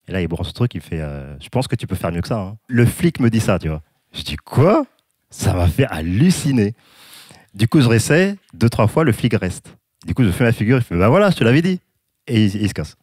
Et là, il branche ce truc, il fait je pense que tu peux faire mieux que ça, hein. Le flic me dit ça, tu vois. Je dis quoi? Ça m'a fait halluciner. Du coup, je réessaie, 2-3 fois, le flic reste. Du coup, je fais ma figure, il fait bah voilà, je te l'avais dit. Et il se casse.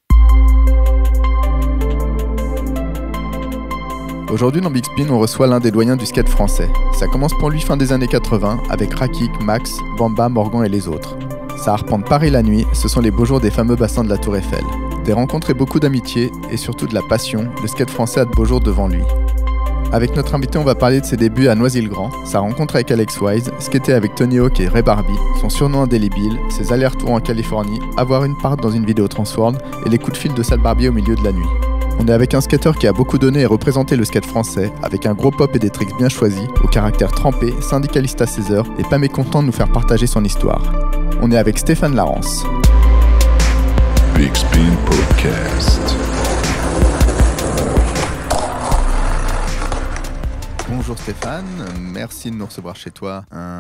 Aujourd'hui dans Big Spin, on reçoit l'un des doyens du skate français. Ça commence pour lui fin des années 80 avec Rakik, Max, Bamba, Morgan et les autres. Ça arpente Paris la nuit, ce sont les beaux jours des fameux bassins de la Tour Eiffel. Des rencontres et beaucoup d'amitié et surtout de la passion, le skate français a de beaux jours devant lui. Avec notre invité, on va parler de ses débuts à Noisy-le-Grand, sa rencontre avec Alex Wise, skater avec Tony Hawk et Ray Barbie, son surnom indélébile, ses allers-retours en Californie, avoir une part dans une vidéo Transworld et les coups de fil de Sal Barbier au milieu de la nuit. On est avec un skater qui a beaucoup donné et représenté le skate français, avec un gros pop et des tricks bien choisis, au caractère trempé, syndicaliste à ses heures et pas mécontent de nous faire partager son histoire. On est avec Stéphane Larence. Big Spin Podcast. Bonjour Stéphane, merci de nous recevoir chez toi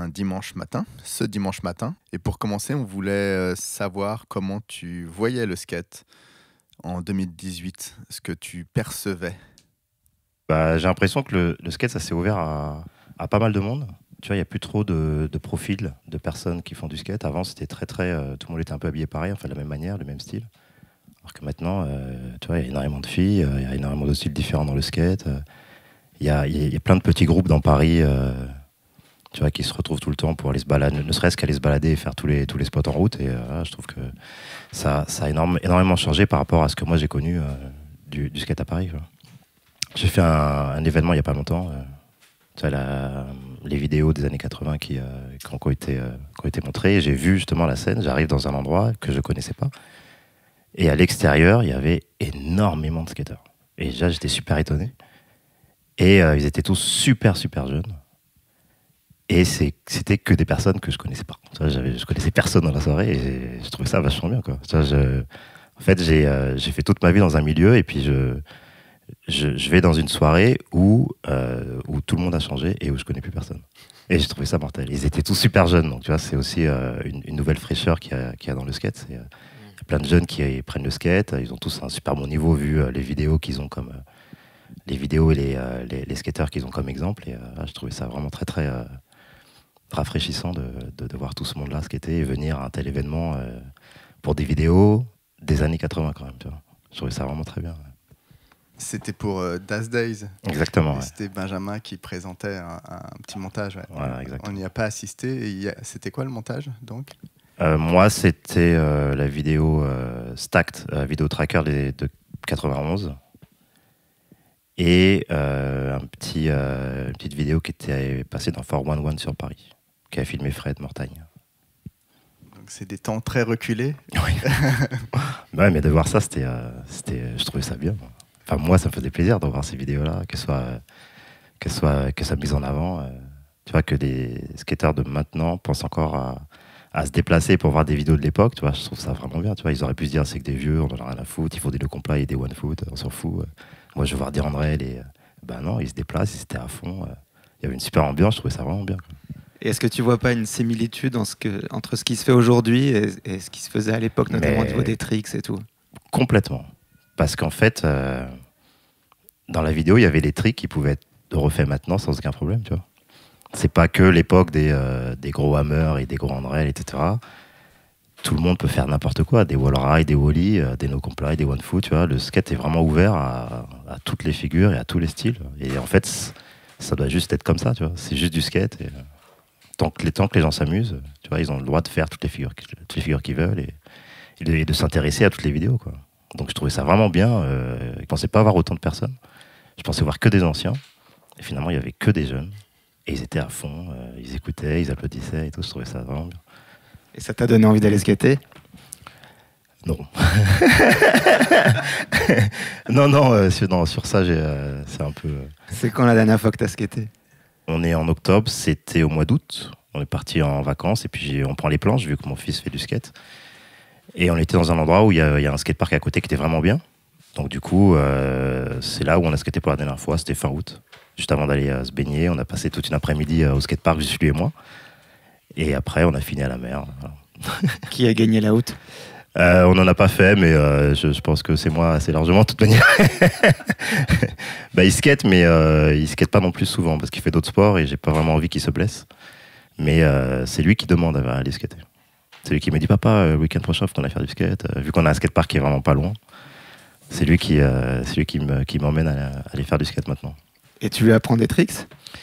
ce dimanche matin. Et pour commencer, on voulait savoir comment tu voyais le skate en 2018, ce que tu percevais. Bah, j'ai l'impression que le skate, ça s'est ouvert à pas mal de monde. Tu vois, il n'y a plus trop de profils de personnes qui font du skate. Avant, c'était très, tout le monde était un peu habillé pareil, enfin de la même manière, le même style. Alors que maintenant, tu vois, il y a énormément de filles, il y a énormément de styles différents dans le skate. Il y a plein de petits groupes dans Paris, tu vois, qui se retrouvent tout le temps pour aller se balader, ne serait-ce qu'aller se balader et faire tous les spots en route. Et je trouve que ça a énormément changé par rapport à ce que moi j'ai connu du skate à Paris. Quoi. J'ai fait un événement il n'y a pas longtemps. Tu vois, les vidéos des années 80 qui ont été montrées. J'ai vu justement la scène. J'arrive dans un endroit que je ne connaissais pas. Et à l'extérieur, il y avait énormément de skateurs. Et déjà, j'étais super étonné. Et ils étaient tous super jeunes. Et c'était que des personnes que je connaissais pas. Tu vois, je connaissais personne dans la soirée et je trouvais ça vachement bien, quoi. Tu vois, en fait, j'ai fait toute ma vie dans un milieu et puis je vais dans une soirée où tout le monde a changé et où je connais plus personne. Et j'ai trouvé ça mortel. Ils étaient tous super jeunes, donc tu vois, c'est aussi une nouvelle fraîcheur qu'il y a dans le skate. Il y a plein de jeunes qui prennent le skate. Ils ont tous un super bon niveau vu les vidéos qu'ils ont comme les vidéos et les skateurs qu'ils ont comme exemple. Et je trouvais ça vraiment très rafraîchissant de voir tout ce monde-là skater et venir à un tel événement pour des vidéos des années 80 quand même. Tu vois. Je trouvais ça vraiment très bien. Ouais. C'était pour Das Days. Exactement. Ouais. C'était Benjamin qui présentait un petit montage. Ouais. Voilà, exactement. On n'y a pas assisté. C'était quoi le montage donc? Moi, c'était la vidéo Stacked, vidéo tracker de 91. Et une petite vidéo qui était passée dans 411 sur Paris, qui a filmé Fred Mortagne. Donc c'est des temps très reculés. Oui. Ouais, mais de voir ça, je trouvais ça bien. Enfin, moi, ça me faisait plaisir de voir ces vidéos-là, que ça mise en avant. Tu vois, que des skateurs de maintenant pensent encore à se déplacer pour voir des vidéos de l'époque. Tu vois, je trouve ça vraiment bien. Tu vois, ils auraient pu se dire c'est que des vieux, on en a rien à foutre, il faut des no comply et des one foot, on s'en fout. Moi, je veux voir Dirandrel et ben non, ils se déplacent, ils étaient à fond. Il y avait une super ambiance, je trouvais ça vraiment bien. Quoi. Et est-ce que tu vois pas une similitude entre ce qui se fait aujourd'hui et ce qui se faisait à l'époque, notamment au niveau des tricks et tout? Complètement. Parce qu'en fait, dans la vidéo, il y avait les tricks qui pouvaient être refaits maintenant sans aucun problème, tu vois. C'est pas que l'époque des gros hammers et des gros handrails, etc. Tout le monde peut faire n'importe quoi, des wall ride, des wally, des no comply, des one foot, tu vois. Le skate est vraiment ouvert à toutes les figures et à tous les styles. Et en fait, ça doit juste être comme ça, tu vois. C'est juste du skate. Et, tant que les gens s'amusent, tu vois, ils ont le droit de faire toutes les figures qu'ils veulent et de s'intéresser à toutes les vidéos, quoi. Donc je trouvais ça vraiment bien. Je ne pensais pas avoir autant de personnes. Je pensais voir que des anciens. Et finalement, il n'y avait que des jeunes. Et ils étaient à fond. Ils écoutaient, ils applaudissaient et tout. Je trouvais ça vraiment bien. Et ça t'a donné envie d'aller skater? Non. non, sur ça, c'est un peu... C'est quand la dernière fois que t'as skaté? On est en octobre, c'était au mois d'août. On est parti en vacances et puis on prend les planches, vu que mon fils fait du skate. Et on était dans un endroit où il y a un skatepark à côté qui était vraiment bien. Donc du coup, c'est là où on a skaté pour la dernière fois, c'était fin août. Juste avant d'aller se baigner, on a passé toute une après-midi au skatepark, lui et moi. Et après, on a fini à la mer. Voilà. Qui a gagné la route? On n'en a pas fait, mais je pense que c'est moi assez largement, de toute manière. Bah, il skate, mais il skate pas non plus souvent, parce qu'il fait d'autres sports et j'ai pas vraiment envie qu'il se blesse. Mais c'est lui qui demande à aller skater. C'est lui qui me dit, papa, le week-end prochain, faut qu'on aille faire du skate. Vu qu'on a un skatepark qui est vraiment pas loin, c'est lui qui m'emmène à aller faire du skate maintenant. Et tu lui apprends des tricks?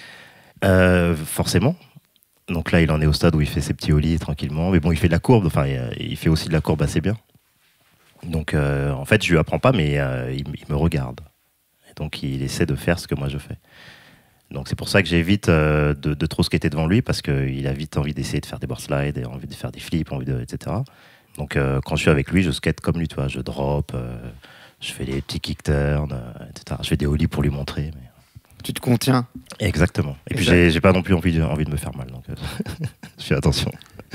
Forcément. Donc là, il en est au stade où il fait ses petits ollies tranquillement. Mais bon, il fait de la courbe, enfin, il fait aussi de la courbe assez bien. Donc en fait, je lui apprends pas, mais il me regarde. Et donc il essaie de faire ce que moi je fais. Donc c'est pour ça que j'évite de trop skater devant lui, parce qu'il a vite envie d'essayer de faire des board slides, et envie de faire des flips, etc. Donc quand je suis avec lui, je skate comme lui, tu vois. Je drop, je fais des petits kick turns, etc. Je fais des ollies pour lui montrer. Mais... Tu te contiens. Exactement. Et puis j'ai pas non plus envie de me faire mal, donc je fais attention.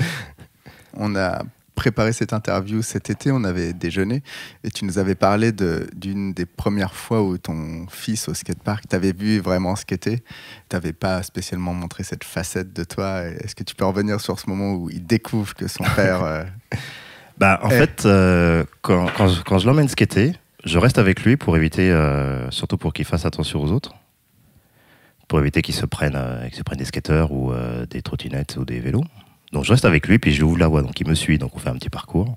On a préparé cette interview cet été, on avait déjeuné et tu nous avais parlé d'une des premières fois où ton fils au skatepark t'avait vu vraiment skater. T'avais pas spécialement montré cette facette de toi. Est-ce que tu peux revenir sur ce moment où il découvre que son père... Bah, en fait, quand je l'emmène skater, je reste avec lui pour éviter, surtout pour qu'il fasse attention aux autres, pour éviter qu'il se prenne des skateurs ou des trottinettes ou des vélos. Donc je reste avec lui, puis je lui ouvre la voie, donc il me suit, donc on fait un petit parcours.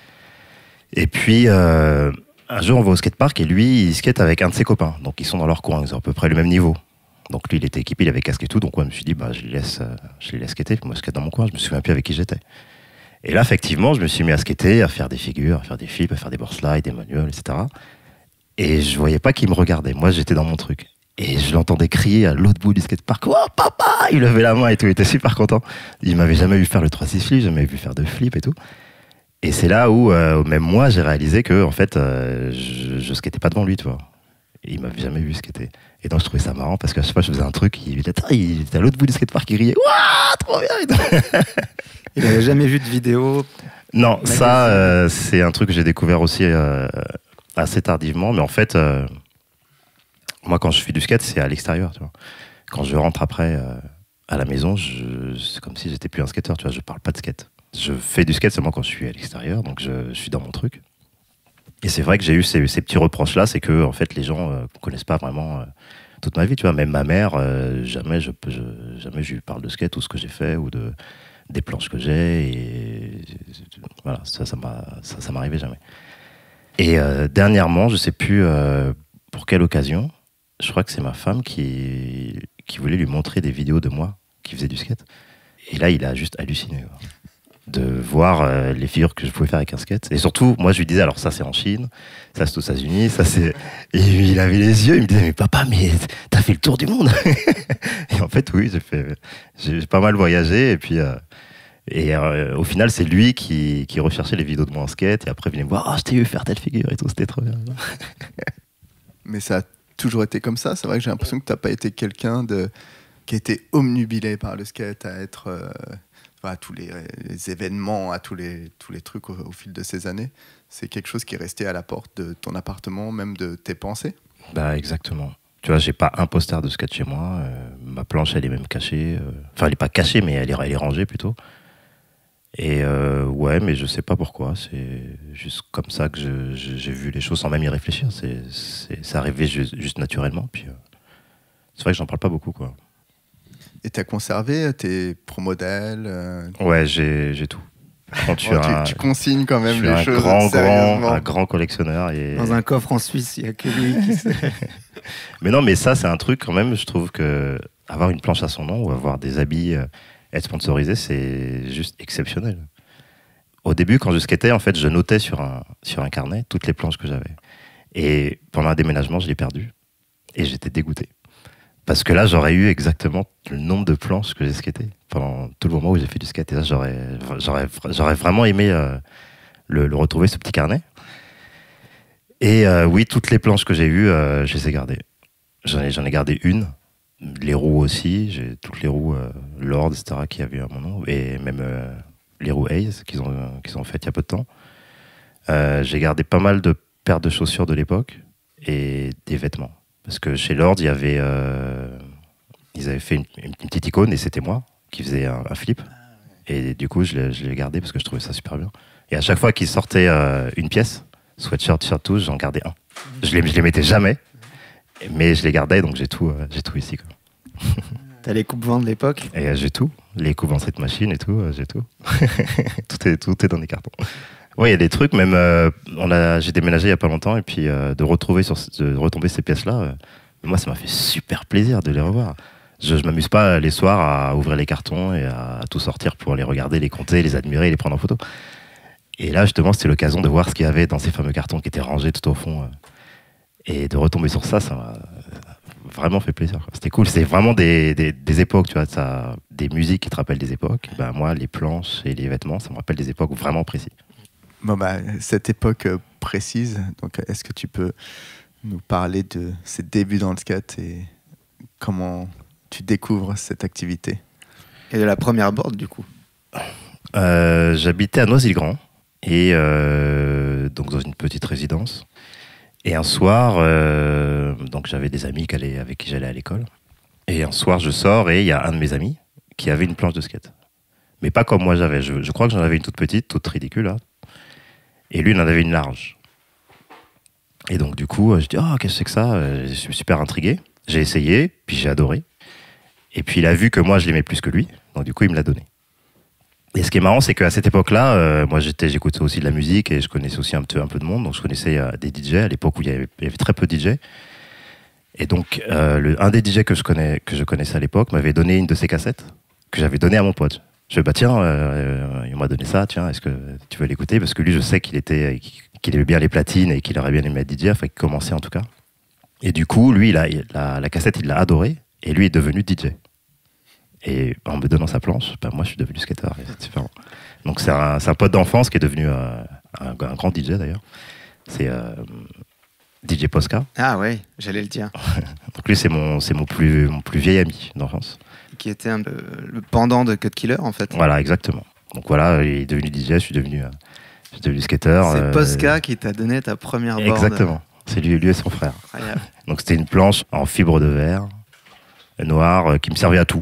Et puis un jour on va au skatepark et lui il skate avec un de ses copains, donc ils sont dans leur coin, ils ont à peu près le même niveau. Donc lui il était équipé, il avait casque et tout, donc moi je me suis dit bah je les laisse skater, puis moi je skate dans mon coin, je me souviens plus avec qui j'étais. Et là effectivement je me suis mis à skater, à faire des figures, à faire des flips, à faire des board slides, des manuels, etc. Et je voyais pas qu'il me regardait, moi j'étais dans mon truc. Et je l'entendais crier à l'autre bout du skatepark, oh papa! Il levait la main et tout, il était super content. Il m'avait jamais vu faire le 3-6 flip, jamais vu faire de flip et tout. Et c'est là où, même moi, j'ai réalisé que, en fait, je skatais pas devant lui, tu vois. Et il m'avait jamais vu skater. Et donc, je trouvais ça marrant parce qu'à chaque fois, je faisais un truc, il était à l'autre bout du skatepark, il riait, waouh, trop bien! Il avait jamais vu de vidéo? Non, ça, c'est un truc que j'ai découvert aussi assez tardivement, mais en fait, moi, quand je fais du skate, c'est à l'extérieur, tu vois. Quand je rentre après à la maison, c'est comme si j'étais plus un skateur, tu vois. Je parle pas de skate. Je fais du skate seulement quand je suis à l'extérieur, donc je suis dans mon truc. Et c'est vrai que j'ai eu ces petits reproches-là, c'est que en fait, les gens connaissent pas vraiment toute ma vie, tu vois. Même ma mère, jamais je lui parle de skate ou ce que j'ai fait ou des planches que j'ai. Et voilà, ça m'arrivait jamais. Et dernièrement, je sais plus pour quelle occasion. Je crois que c'est ma femme qui voulait lui montrer des vidéos de moi qui faisait du skate. Et là, il a juste halluciné quoi, de voir les figures que je pouvais faire avec un skate. Et surtout, moi, je lui disais, alors ça, c'est en Chine, ça, c'est aux États-Unis, ça, c'est... Et il avait les yeux, il me disait, mais papa, mais t'as fait le tour du monde. Et en fait, oui, j'ai pas mal voyagé. Et puis, au final, c'est lui qui recherchait les vidéos de moi en skate. Et après, il venait me voir, oh, je t'ai vu faire telle figure et tout, c'était trop bien. Mais ça a toujours été comme ça. C'est vrai que j'ai l'impression que tu n'as pas été quelqu'un qui a été omnubilé par le skate, à être à tous les événements, à tous les trucs au fil de ces années. C'est quelque chose qui est resté à la porte de ton appartement, même de tes pensées. Bah exactement. Tu vois, j'ai pas un poster de skate chez moi. Ma planche, elle est même cachée. Enfin, elle est pas cachée, mais elle est rangée plutôt. Et ouais, mais je sais pas pourquoi. C'est juste comme ça que j'ai vu les choses sans même y réfléchir. C'est arrivé juste naturellement. Puis c'est vrai que j'en parle pas beaucoup, quoi. Et t'as conservé tes pro-modèles Ouais, j'ai tout. Tu consignes quand même les choses un grand collectionneur. Et... Dans un coffre en Suisse, il n'y a que lui qui sait. Mais non, mais ça, c'est un truc quand même, je trouve que avoir une planche à son nom ou avoir des habits... être sponsorisé, c'est juste exceptionnel. Au début, quand je skatais, en fait, je notais sur un carnet toutes les planches que j'avais. Et pendant un déménagement, je l'ai perdu. Et j'étais dégoûté. Parce que là, j'aurais eu exactement le nombre de planches que j'ai skatées pendant tout le moment où j'ai fait du skate. Et là, j'aurais vraiment aimé le retrouver, ce petit carnet. Et oui, toutes les planches que j'ai eues, je les ai gardées. J'en ai gardé une. Les roues aussi, j'ai toutes les roues Lord, etc., qui avaient à mon nom, et même les roues Hayes qu'ils ont faites il y a peu de temps. J'ai gardé pas mal de paires de chaussures de l'époque et des vêtements. Parce que chez Lord, ils avaient fait une petite icône et c'était moi qui faisais un flip. Et du coup, je l'ai gardé parce que je trouvais ça super bien. Et à chaque fois qu'ils sortaient une pièce, sweatshirt, t-shirt, tout, j'en gardais un. Je les mettais jamais, mais je les gardais, donc j'ai tout ici, quoi. T'as les coupes-vents de l'époque? Et j'ai tout, les coups en cette machine et tout, j'ai tout. tout est dans des cartons. Oui, il y a des trucs, même j'ai déménagé il y a pas longtemps, et puis de retomber ces pièces-là, moi ça m'a fait super plaisir de les revoir. Je m'amuse pas les soirs à ouvrir les cartons et à tout sortir pour les regarder, les compter, les admirer, les prendre en photo. Et là justement c'était l'occasion de voir ce qu'il y avait dans ces fameux cartons qui étaient rangés tout au fond. Et de retomber sur ça m'a vraiment fait plaisir, quoi. C'était cool, c'est vraiment des époques, tu vois, des musiques qui te rappellent des époques. Ben, moi, les planches et les vêtements, ça me rappelle des époques vraiment précises. Bon, cette époque précise, donc est-ce que tu peux nous parler de ces débuts dans le skate et comment tu découvres cette activité? Et de la première board, du coup? J'habitais à Noisy-le-Grand, et donc dans une petite résidence. Et un soir, donc j'avais des amis avec qui j'allais à l'école. Et un soir, je sors et il y a un de mes amis qui avait une planche de skate. Mais pas comme moi j'avais. Je crois que j'en avais une toute petite, toute ridicule, là. Et lui, il en avait une large. Et donc, du coup, je dis, oh, qu'est-ce que c'est que ça? Je suis super intrigué. J'ai essayé, puis j'ai adoré. Et puis, il a vu que moi, je l'aimais plus que lui. Donc, du coup, il me l'a donné. Et ce qui est marrant, c'est qu'à cette époque-là, moi, j'écoutais aussi de la musique et je connaissais aussi un peu de monde. Donc, je connaissais des DJ à l'époque où il y avait très peu de DJ. Et donc, un des DJ que je connaissais à l'époque m'avait donné une de ses cassettes que j'avais donnée à mon pote. Je lui ai dit, bah tiens, il m'a donné ça, tiens, est-ce que tu veux l'écouter? Parce que lui, je sais qu'il aimait bien les platines et qu'il aurait bien aimé être DJ, enfin, qu'il commençait en tout cas. Et du coup, lui, la cassette, il l'a adorée et lui est devenu DJ. Et en me donnant sa planche, bah, moi, je suis devenu skater. C'est super bon. Donc, c'est un pote d'enfance qui est devenu un grand DJ d'ailleurs. C'est DJ Posca. Ah ouais, j'allais le dire. Donc, lui, c'est mon plus vieil ami d'enfance. Qui était le pendant de Cut Killer, en fait. Voilà, exactement. Donc voilà, il est devenu DJ, je suis devenu skater. C'est Posca qui t'a donné ta première board. Exactement. C'est lui et son frère. Incroyable. Donc c'était une planche en fibre de verre, noire, qui me servait à tout.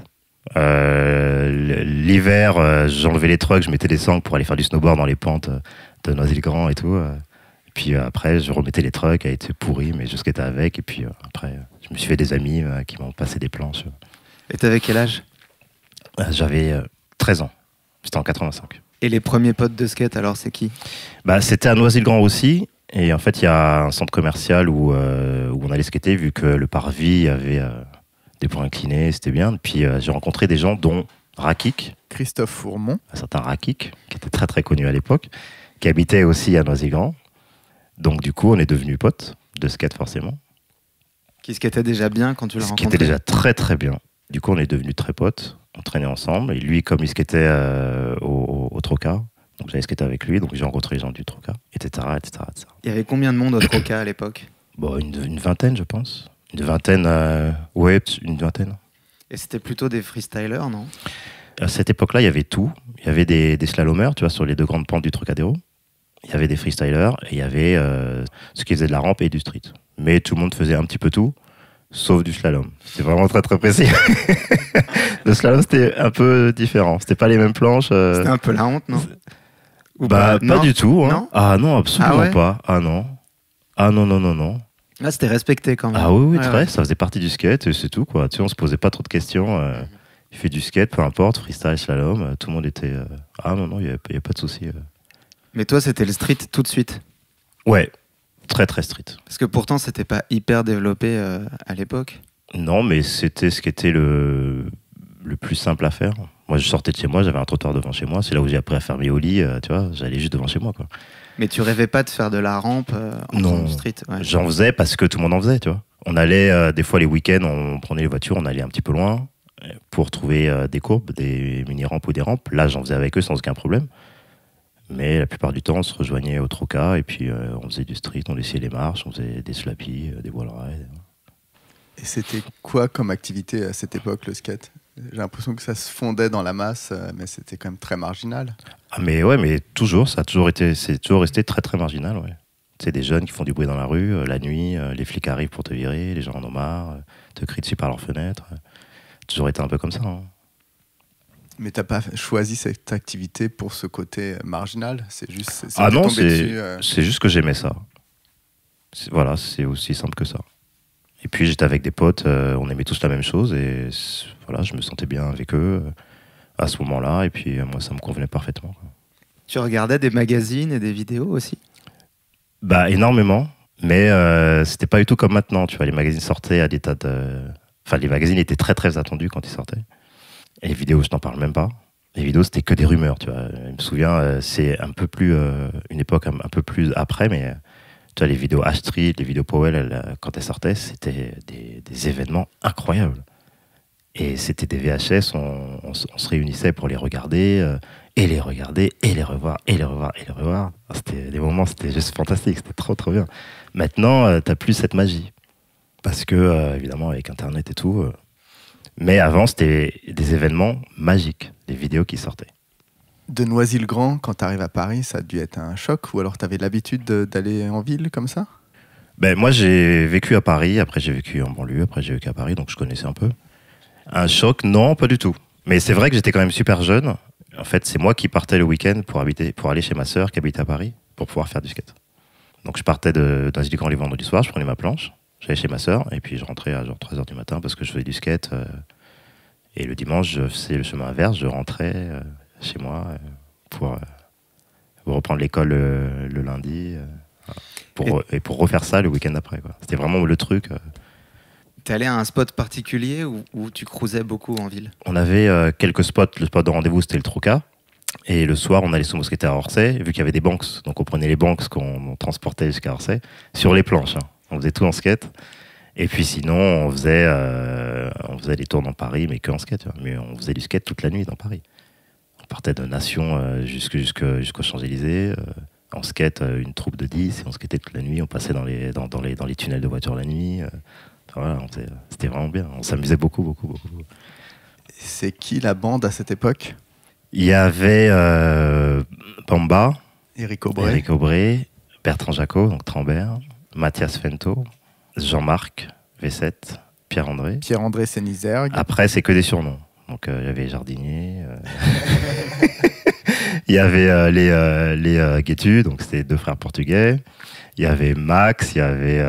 L'hiver, j'enlevais les trucks, je mettais des sangles pour aller faire du snowboard dans les pentes de Noisy-le-Grand et tout. Et puis après, je remettais les trucks, elle était pourrie, mais je skatais avec. Et puis après, je me suis fait des amis qui m'ont passé des planches. Et t'avais quel âge? J'avais 13 ans. C'était en 85. Et les premiers potes de skate, alors, c'est qui? C'était à Noisy-le-Grand aussi. Et en fait, il y a un centre commercial où on allait skater, vu que le parvis avait des points inclinés, c'était bien. Puis j'ai rencontré des gens, dont Rakik. Christophe Fourmont. Un certain Rakik, qui était très très connu à l'époque, qui habitait aussi à Noisy-le-Grand. Donc du coup, on est devenus potes de skate forcément. Qui skatait déjà bien quand tu l'as rencontré? Qui était déjà très très bien. Du coup, on est devenus très potes, on traînait ensemble. Et lui, comme il skatait au Troca, donc j'avais skaté avec lui, donc j'ai rencontré les gens du Troca, etc., etc., etc. Il y avait combien de monde au Troca à l'époque? Bon, une vingtaine, je pense. Une vingtaine, ouais, une vingtaine. Et c'était plutôt des freestylers, non? À cette époque-là, il y avait tout. Il y avait des slalomers, tu vois, sur les deux grandes pentes du Trocadéro. Il y avait des freestylers et il y avait ceux qui faisaient de la rampe et du street. Mais tout le monde faisait un petit peu tout. Sauf du slalom. C'est vraiment très très précis. Le slalom, c'était un peu différent. C'était pas les mêmes planches. C'était un peu la honte, non? Ou pas du tout. Hein. Non, ah non, absolument pas. Ah non. Ah non, non, non, non. Là, c'était respecté quand même. Ah oui, ouais, très. Ouais. Ça faisait partie du skate et c'est tout, quoi. Tu sais, on se posait pas trop de questions. Il fait du skate, peu importe, freestyle, slalom. Tout le monde était. Ah non, non, il n'y avait pas de souci. Mais toi, c'était le street tout de suite? Ouais. Très très street. Parce que pourtant, c'était pas hyper développé à l'époque. Non, mais c'était ce qui était le plus simple à faire. Moi, je sortais de chez moi, j'avais un trottoir devant chez moi. C'est là où j'ai appris à faire mes ollies, tu vois. J'allais juste devant chez moi, quoi. Mais tu rêvais pas de faire de la rampe en street? Ouais. J'en faisais parce que tout le monde en faisait, tu vois. On allait, des fois les week-ends, on prenait les voitures, on allait un petit peu loin pour trouver des courbes, des mini-rampes ou des rampes. Là, j'en faisais avec eux sans aucun problème. Mais la plupart du temps, on se rejoignait au Troca et puis on faisait du street, on essayait les marches, on faisait des slappies, des voiles rails. Et c'était quoi comme activité à cette époque, le skate? J'ai l'impression que ça se fondait dans la masse, mais c'était quand même très marginal. Ah mais ouais, mais toujours, c'est toujours resté très très marginal, ouais. C'est des jeunes qui font du bruit dans la rue, la nuit, les flics arrivent pour te virer, les gens en ont marre, te crient dessus par leurs fenêtres. Toujours été un peu comme ça. Hein. Mais t'as pas choisi cette activité pour ce côté marginal? C'est juste. Ah non, tombé dessus, c'est juste que j'aimais ça. Voilà, c'est aussi simple que ça. Et puis j'étais avec des potes, on aimait tous la même chose et voilà, je me sentais bien avec eux à ce moment-là. Et puis moi, ça me convenait parfaitement, quoi. Tu regardais des magazines et des vidéos aussi? Bah énormément, mais c'était pas du tout comme maintenant. Tu vois, les magazines sortaient à des tas de. Enfin, les magazines étaient très très attendus quand ils sortaient. Et les vidéos, je t'en parle même pas. Les vidéos, c'était que des rumeurs, tu vois. Je me souviens, c'est un peu plus une époque un peu plus après, mais tu vois, les vidéos H-Street, les vidéos Powell, quand elles sortaient, c'était des événements incroyables. Et c'était des VHS, on se réunissait pour les regarder, et les regarder, et les revoir, et les revoir, et les revoir. C'était des moments, c'était juste fantastique, c'était trop trop bien. Maintenant, t'as plus cette magie. Parce que, évidemment, avec Internet et tout. Mais avant, c'était des événements magiques, des vidéos qui sortaient. De Noisy-le-Grand, quand t'arrives à Paris, ça a dû être un choc? Ou alors t'avais l'habitude d'aller en ville comme ça? Ben, moi, j'ai vécu à Paris, après j'ai vécu en banlieue, après j'ai vécu à Paris, donc je connaissais un peu. Un choc, non, pas du tout. Mais c'est vrai que j'étais quand même super jeune. En fait, c'est moi qui partais le week-end pour aller chez ma sœur qui habitait à Paris, pour pouvoir faire du skate. Donc je partais de Noisy-le-Grand les vendredis soirs, je prenais ma planche, j'allais chez ma sœur, et puis je rentrais à genre 3h du matin parce que je faisais du skate. Et le dimanche, je faisais le chemin inverse, je rentrais chez moi pour reprendre l'école le lundi, et pour refaire ça le week-end après, quoi. C'était vraiment le truc. T'es allé à un spot particulier où tu cruisais beaucoup en ville? On avait quelques spots. Le spot de rendez-vous, c'était le Trouca. Et le soir, on allait sous Mousquetaire à Orsay, vu qu'il y avait des banks. Donc on prenait les banks qu'on transportait jusqu'à Orsay, sur les planches, hein. On faisait tout en skate. Et puis sinon, on faisait des tours dans Paris, mais que en skate. Tu vois. Mais on faisait du skate toute la nuit dans Paris. On partait de Nation jusqu'aux Champs-Élysées. En skate, une troupe de 10, et on skatait toute la nuit. On passait dans les tunnels de voiture la nuit. Voilà, c'était vraiment bien. On s'amusait beaucoup, beaucoup, beaucoup. C'est qui la bande à cette époque? Il y avait Bamba, Éric Aubray. Éric Aubray, Bertrand Jacot, donc Trambert, Mathias Fento, Jean-Marc V7, Pierre-André. Pierre-André Sénizergue. Après, c'est que des surnoms. Donc, il y avait Jardinier. Il y avait les Guétu, donc c'était 2 frères portugais. Il y avait Max, il y avait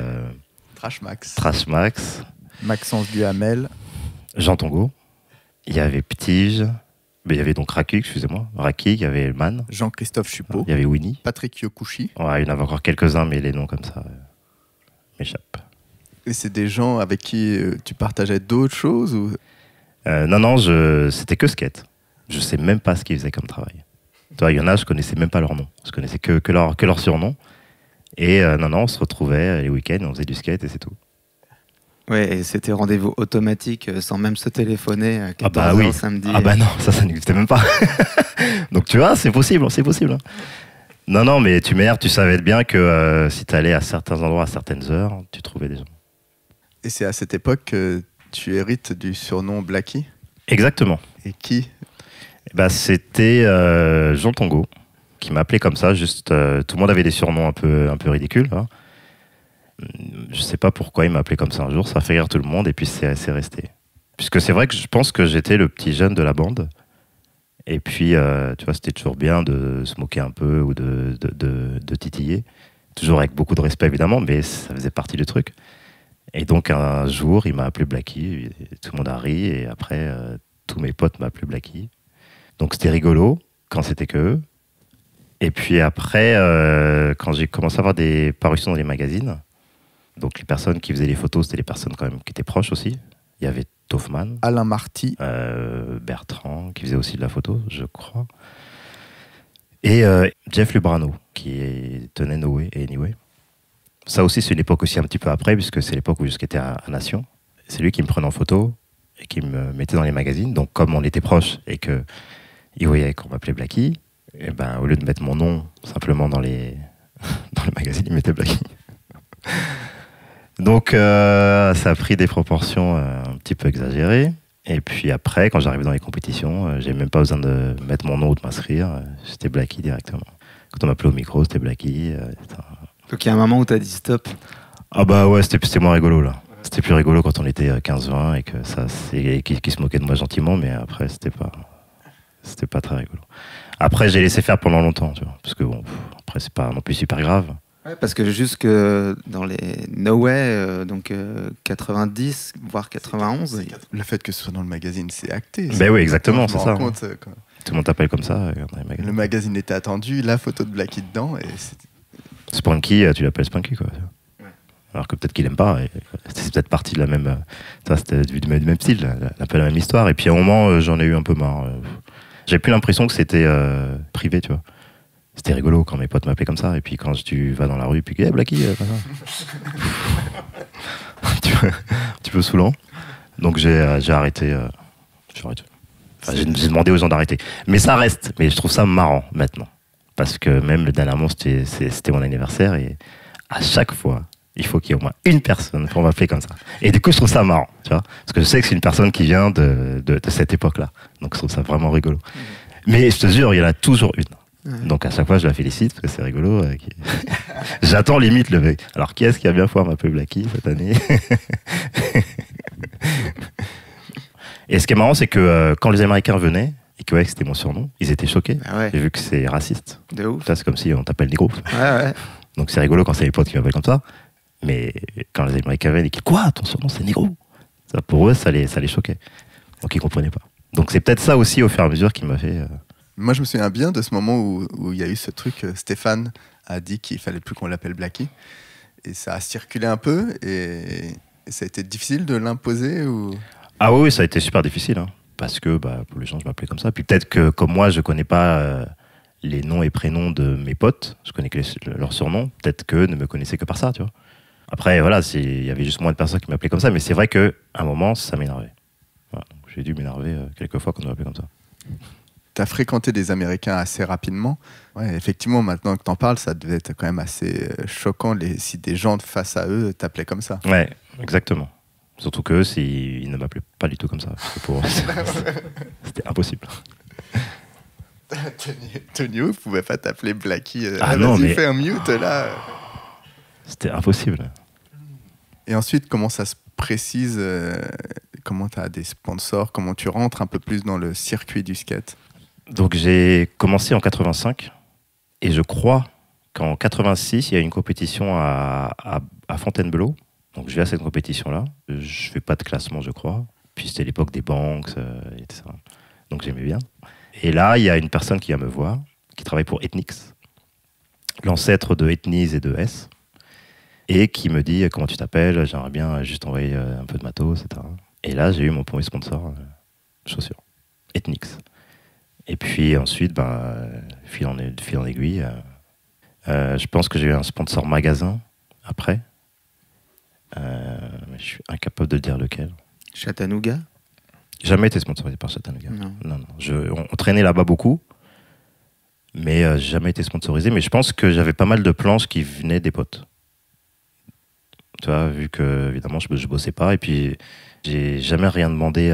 Trash Max. Maxence Duhamel. Jean Tongo. Il y avait Ptige. Mais il y avait donc Raki, excusez-moi. Raki, il y avait Man. Jean-Christophe Chupot. Il y avait Winnie. Patrick Yokouchi. Ouais, il y en avait encore quelques-uns, mais les noms comme ça m'échappent. Et c'est des gens avec qui tu partageais d'autres choses ou... Non, c'était que skate. Je sais même pas ce qu'ils faisaient comme travail. Toi, il y en a, je connaissais même pas leur nom. Je connaissais que leur surnom. Et non, on se retrouvait les week-ends, on faisait du skate et c'est tout. Ouais, et c'était rendez-vous automatique sans même se téléphoner à 14h bah oui. samedi. Ah bah non, ça n'existait même pas. Donc tu vois, c'est possible. Hein. Non, mais tu savais bien que si tu allais à certains endroits à certaines heures, tu trouvais des gens. Et c'est à cette époque que tu hérites du surnom Blacky? Exactement. Et qui? Bah, c'était Jean Tongo qui m'appelait comme ça. Juste, tout le monde avait des surnoms un peu ridicules. Hein. Je sais pas pourquoi il m'a appelé comme ça un jour. Ça a fait rire tout le monde et puis c'est resté. Puisque c'est vrai que je pense que j'étais le petit jeune de la bande. Et puis, tu vois, c'était toujours bien de se moquer un peu ou de titiller. Toujours avec beaucoup de respect, évidemment, mais ça faisait partie du truc. Et donc, un jour, il m'a appelé Blacky. Tout le monde a ri. Et après, tous mes potes m'ont appelé Blacky. Donc, c'était rigolo quand c'était que eux. Et puis après, quand j'ai commencé à avoir des parutions dans les magazines, donc les personnes qui faisaient les photos, c'était les personnes quand même qui étaient proches aussi. Il y avait Toffman, Alain Marty, Bertrand, qui faisait aussi de la photo, je crois. Et Jeff Lubrano, qui tenait No Way et Anyway. Ça aussi, c'est une époque aussi un petit peu après, puisque c'est l'époque où je skatais à Nation. C'est lui qui me prenait en photo et qui me mettait dans les magazines. Donc comme on était proches et qu'il voyait qu'on m'appelait Blacky, et ben, au lieu de mettre mon nom simplement dans les magazines, il mettait Blacky. Donc ça a pris des proportions un petit peu exagérées. Et puis après, quand j'arrivais dans les compétitions, j'avais même pas besoin de mettre mon nom ou de m'inscrire. J'étais Blacky directement. Quand on m'appelait au micro, c'était Blacky. Donc il y a un moment où tu as dit stop. Ah bah ouais, c'était moins rigolo là. C'était plus rigolo quand on était 15-20 et que qu'ils se moquaient de moi gentiment, mais après c'était pas C'était pas très rigolo. Après, j'ai laissé faire pendant longtemps, tu vois, parce que bon, après, c'est pas non plus super grave. Ouais, parce que jusque dans les No Way, donc 90, voire 91. Le fait que ce soit dans le magazine, c'est acté. Ben oui, exactement, Je me c'est ça. rends compte, quoi. Tout le monde t'appelle comme ça. Dans les magazines. Le magazine était attendu, la photo de Blackie dedans, et Spunky, tu l'appelles Spunky, quoi. Ouais. Alors que peut-être qu'il aime pas. Et c'est peut-être parti de la même. Ça, c'était du même style, un peu la même histoire. Et puis à un moment, j'en ai eu un peu marre. J'ai plus l'impression que c'était privé, tu vois. C'était rigolo quand mes potes m'appelaient comme ça. Et puis quand tu vas dans la rue, puis hey, Blackie, un petit peu saoulant. Donc j'ai arrêté. Enfin, j'ai demandé aux gens d'arrêter. Mais ça reste. Mais je trouve ça marrant maintenant. Parce que même dernièrement, c'était mon anniversaire. Et à chaque fois, il faut qu'il y ait au moins une personne pour m'appeler comme ça. Et du coup, je trouve ça marrant. Tu vois, parce que je sais que c'est une personne qui vient de cette époque-là. Donc je trouve ça vraiment rigolo. Mais je te jure, il y en a toujours une. Donc à chaque fois je la félicite parce que c'est rigolo. J'attends limite le mec. Alors qui est-ce qui va bien pouvoir m'appeler Blackie cette année? Et ce qui est marrant, c'est que quand les Américains venaient et que c'était mon surnom, ils étaient choqués. Ah ouais. J'ai vu que c'est raciste. De ouf. C'est comme si on t'appelle négro. Ouais. Donc c'est rigolo quand c'est les potes qui m'appellent comme ça. Mais quand les Américains viennent et qu'ils quoi, ton surnom c'est négro, ça, pour eux ça les choquait. Donc ils comprenaient pas. Donc c'est peut-être ça aussi au fur et à mesure qui m'a fait. Moi, je me souviens bien de ce moment où il y a eu ce truc. Stéphane a dit qu'il fallait plus qu'on l'appelle Blackie. Et ça a circulé un peu. Et ça a été difficile de l'imposer ou... Ah oui, ça a été super difficile. Hein, parce que pour les gens, je m'appelais comme ça. Puis peut-être que, comme moi, je connais pas les noms et prénoms de mes potes. Je connais que leurs surnoms. Peut-être qu'eux ne me connaissaient que par ça, tu vois. Après, voilà, il y avait juste moins de personnes qui m'appelaient comme ça. Mais c'est vrai qu'à un moment, ça m'énervait. Voilà, j'ai dû m'énerver quelques fois quand on m'appelait comme ça. Tu as fréquenté des Américains assez rapidement. Ouais, effectivement, maintenant que tu en parles, ça devait être quand même assez choquant si des gens face à eux t'appelaient comme ça. Ouais, exactement. Surtout qu'eux, ils ne m'appelaient pas du tout comme ça. Pour eux, c'était impossible. Tony Hawk pouvait pas t'appeler Blackie. Non, mais... fais un mute là. C'était impossible. Et ensuite, comment ça se précise comment tu as des sponsors, comment tu rentres un peu plus dans le circuit du skate? Donc j'ai commencé en 85 et je crois qu'en 86 il y a une compétition à Fontainebleau. Donc je vais à cette compétition-là. Je fais pas de classement, je crois. Puis c'était l'époque des banques, etc. Donc j'aimais bien. Et là il y a une personne qui vient me voir, qui travaille pour Ethnix, l'ancêtre de Ethnies et de S, et qui me dit comment tu t'appelles, j'aimerais bien juste envoyer un peu de matos, etc. Et là j'ai eu mon premier sponsor chaussures, Ethnix. Et puis ensuite, fil en aiguille, je pense que j'ai eu un sponsor magasin après. Mais je suis incapable de dire lequel. Chattanooga? Jamais été sponsorisé par Chattanooga. Non. On traînait là-bas beaucoup, mais j'ai jamais été sponsorisé. Mais je pense que j'avais pas mal de planches qui venaient des potes. Tu vois, vu que évidemment je bossais pas, et puis j'ai jamais rien demandé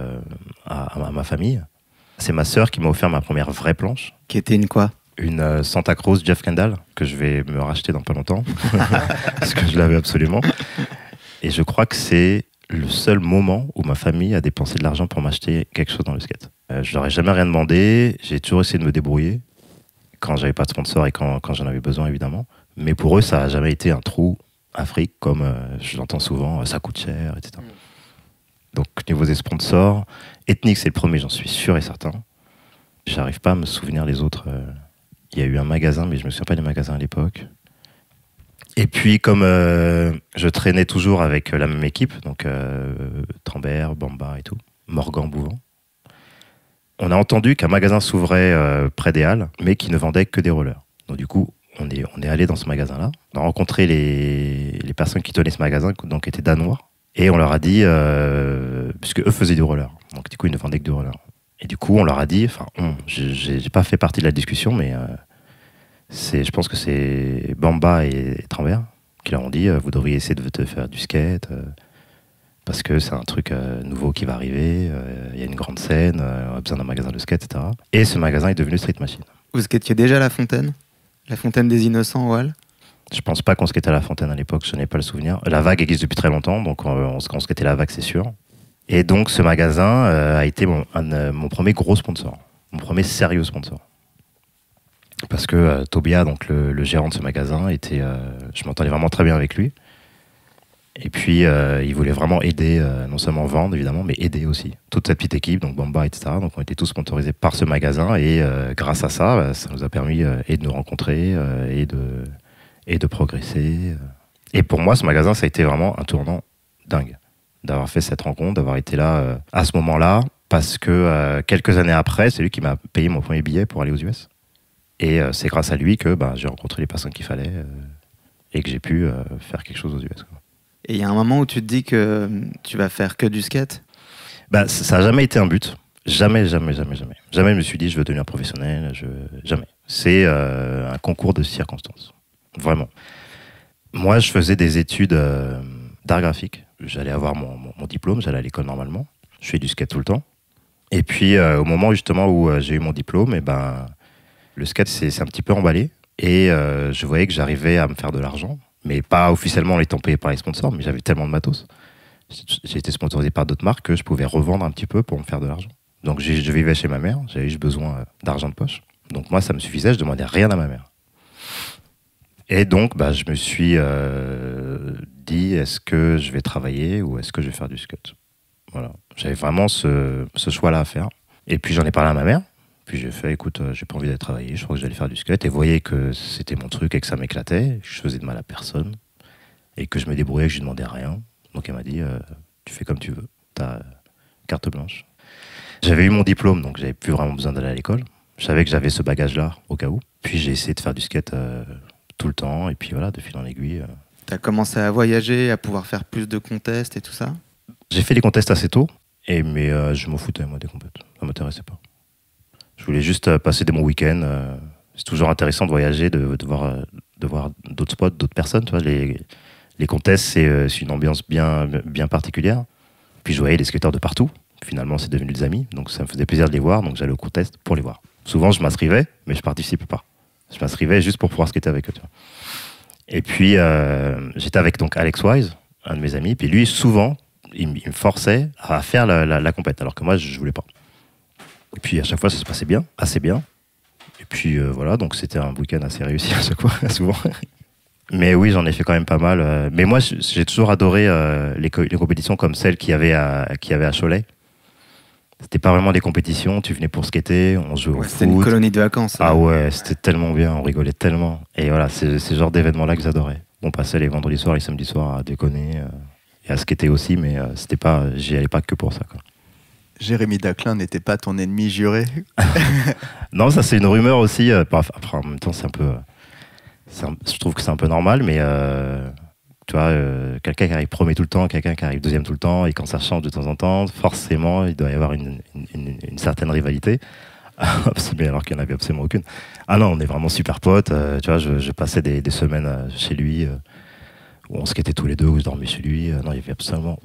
à ma famille. C'est ma sœur qui m'a offert ma première vraie planche. Qui était une quoi? Une Santa Cruz Jeff Kendall, que je vais me racheter dans pas longtemps, parce que je l'avais absolument. Et je crois que c'est le seul moment où ma famille a dépensé de l'argent pour m'acheter quelque chose dans le skate. Je leur ai jamais rien demandé, j'ai toujours essayé de me débrouiller, quand j'avais pas de sponsor et quand j'en avais besoin, évidemment. Mais pour eux, ça a jamais été un trou Afrique, comme je l'entends souvent, ça coûte cher, etc. Donc, niveau des sponsors, Ethnix, c'est le premier, j'en suis sûr et certain. J'arrive pas à me souvenir les autres. Il y a eu un magasin, mais je me souviens pas des magasins à l'époque. Et puis, comme je traînais toujours avec la même équipe, donc Trambert, Bamba et tout, Morgan, Bouvant, on a entendu qu'un magasin s'ouvrait près des Halles, mais qui ne vendait que des rollers. Donc du coup, on est allé dans ce magasin-là. On a rencontré les personnes qui tenaient ce magasin, donc qui étaient danois. Et on leur a dit, puisque eux faisaient du roller, donc du coup ils ne vendaient que du roller. Et du coup on leur a dit, j'ai pas fait partie de la discussion, mais je pense que c'est Bamba et Trambert qui leur ont dit, vous devriez essayer de faire du skate, parce que c'est un truc nouveau qui va arriver, il y a une grande scène, on a besoin d'un magasin de skate, etc. Et ce magasin est devenu Street Machine. Vous skatiez déjà la fontaine des Innocents au Hall? Je pense pas qu'on skatait à la fontaine à l'époque, je n'ai pas le souvenir. La vague existe depuis très longtemps, donc on skatait la vague, c'est sûr. Et donc ce magasin a été mon premier gros sponsor. mon premier sérieux sponsor. Parce que Tobia, donc le gérant de ce magasin, je m'entendais vraiment très bien avec lui. Et puis, il voulait vraiment aider, non seulement vendre, évidemment, mais aider aussi. Toute cette petite équipe, donc Bamba, etc. Donc, on était tous sponsorisés par ce magasin. Et grâce à ça, ça nous a permis et de nous rencontrer et de progresser. Et pour moi, ce magasin, ça a été vraiment un tournant dingue. D'avoir fait cette rencontre, d'avoir été là à ce moment-là. Parce que quelques années après, c'est lui qui m'a payé mon premier billet pour aller aux US. Et c'est grâce à lui que j'ai rencontré les personnes qu'il fallait et que j'ai pu faire quelque chose aux US. Quoi. Et il y a un moment où tu te dis que tu vas faire que du skate ? Ça n'a jamais été un but. Jamais. Jamais je me suis dit je veux devenir professionnel. Jamais. C'est un concours de circonstances. Vraiment. Moi, je faisais des études d'art graphique. J'allais avoir mon diplôme, j'allais à l'école normalement. Je fais du skate tout le temps. Et puis, au moment justement où j'ai eu mon diplôme, le skate s'est un petit peu emballé. Et je voyais que j'arrivais à me faire de l'argent. Mais pas officiellement en étant payé par les sponsors, mais j'avais tellement de matos. J'ai été sponsorisé par d'autres marques que je pouvais revendre un petit peu pour me faire de l'argent. Donc je vivais chez ma mère, j'avais juste besoin d'argent de poche. Donc moi, ça me suffisait, je demandais rien à ma mère. Et donc, je me suis dit, est-ce que je vais travailler ou est-ce que je vais faire du skate ? Voilà. J'avais vraiment ce choix-là à faire. Et puis j'en ai parlé à ma mère. Puis j'ai fait, écoute, j'ai pas envie d'aller travailler, je crois que j'allais faire du skate. Et voyez que c'était mon truc et que ça m'éclatait. Je faisais de mal à personne. Et que je me débrouillais, que je lui demandais rien. Donc elle m'a dit, tu fais comme tu veux, t'as carte blanche. J'avais eu mon diplôme, donc j'avais plus vraiment besoin d'aller à l'école. Je savais que j'avais ce bagage-là, au cas où. Puis j'ai essayé de faire du skate tout le temps. Et puis voilà, de fil en aiguille. T'as commencé à voyager, à pouvoir faire plus de contests et tout ça ? J'ai fait des contests assez tôt. Mais je m'en foutais, moi, des compètes. Ça m'intéressait pas. Je voulais juste passer des bons week-ends. C'est toujours intéressant de voyager, de voir d'autres spots, d'autres personnes. Tu vois, les contests, c'est une ambiance bien particulière. Puis je voyais des skateurs de partout. Finalement, c'est devenu des amis. Donc ça me faisait plaisir de les voir. Donc j'allais au contest pour les voir. Souvent, je m'inscrivais, mais je participais pas. Je m'inscrivais juste pour pouvoir skater avec eux. Tu vois. Et puis, j'étais avec donc Alex Wise, un de mes amis. Puis lui, souvent, il me forçait à faire la compète, alors que moi, je voulais pas. Et puis à chaque fois, ça se passait bien, assez bien. Et puis voilà, donc c'était un week-end assez réussi à chaque fois, souvent. Mais oui, j'en ai fait quand même pas mal. Mais moi, j'ai toujours adoré les compétitions comme celles qu'il y avait à Cholet. C'était pas vraiment des compétitions, tu venais pour skater, on jouait au foot. C'était une colonie de vacances. Ah ouais, c'était tellement bien, on rigolait tellement. Et voilà, c'est ce genre d'événements-là que j'adorais. On passait les vendredis soirs, les samedis soirs à déconner et à skater aussi, mais j'y allais pas que pour ça, quoi. Jérémy Daclin n'était pas ton ennemi juré ? Non, ça c'est une rumeur aussi. Après, en même temps, je trouve que c'est un peu normal, mais tu vois, quelqu'un qui arrive premier tout le temps, quelqu'un qui arrive deuxième tout le temps, et quand ça change de temps en temps, forcément, il doit y avoir une certaine rivalité. Mais alors qu'il n'y en avait absolument aucune. Ah non, on est vraiment super potes. Tu vois, je passais des semaines chez lui où on skatait tous les deux, où je dormais chez lui. Non, il n'y avait absolument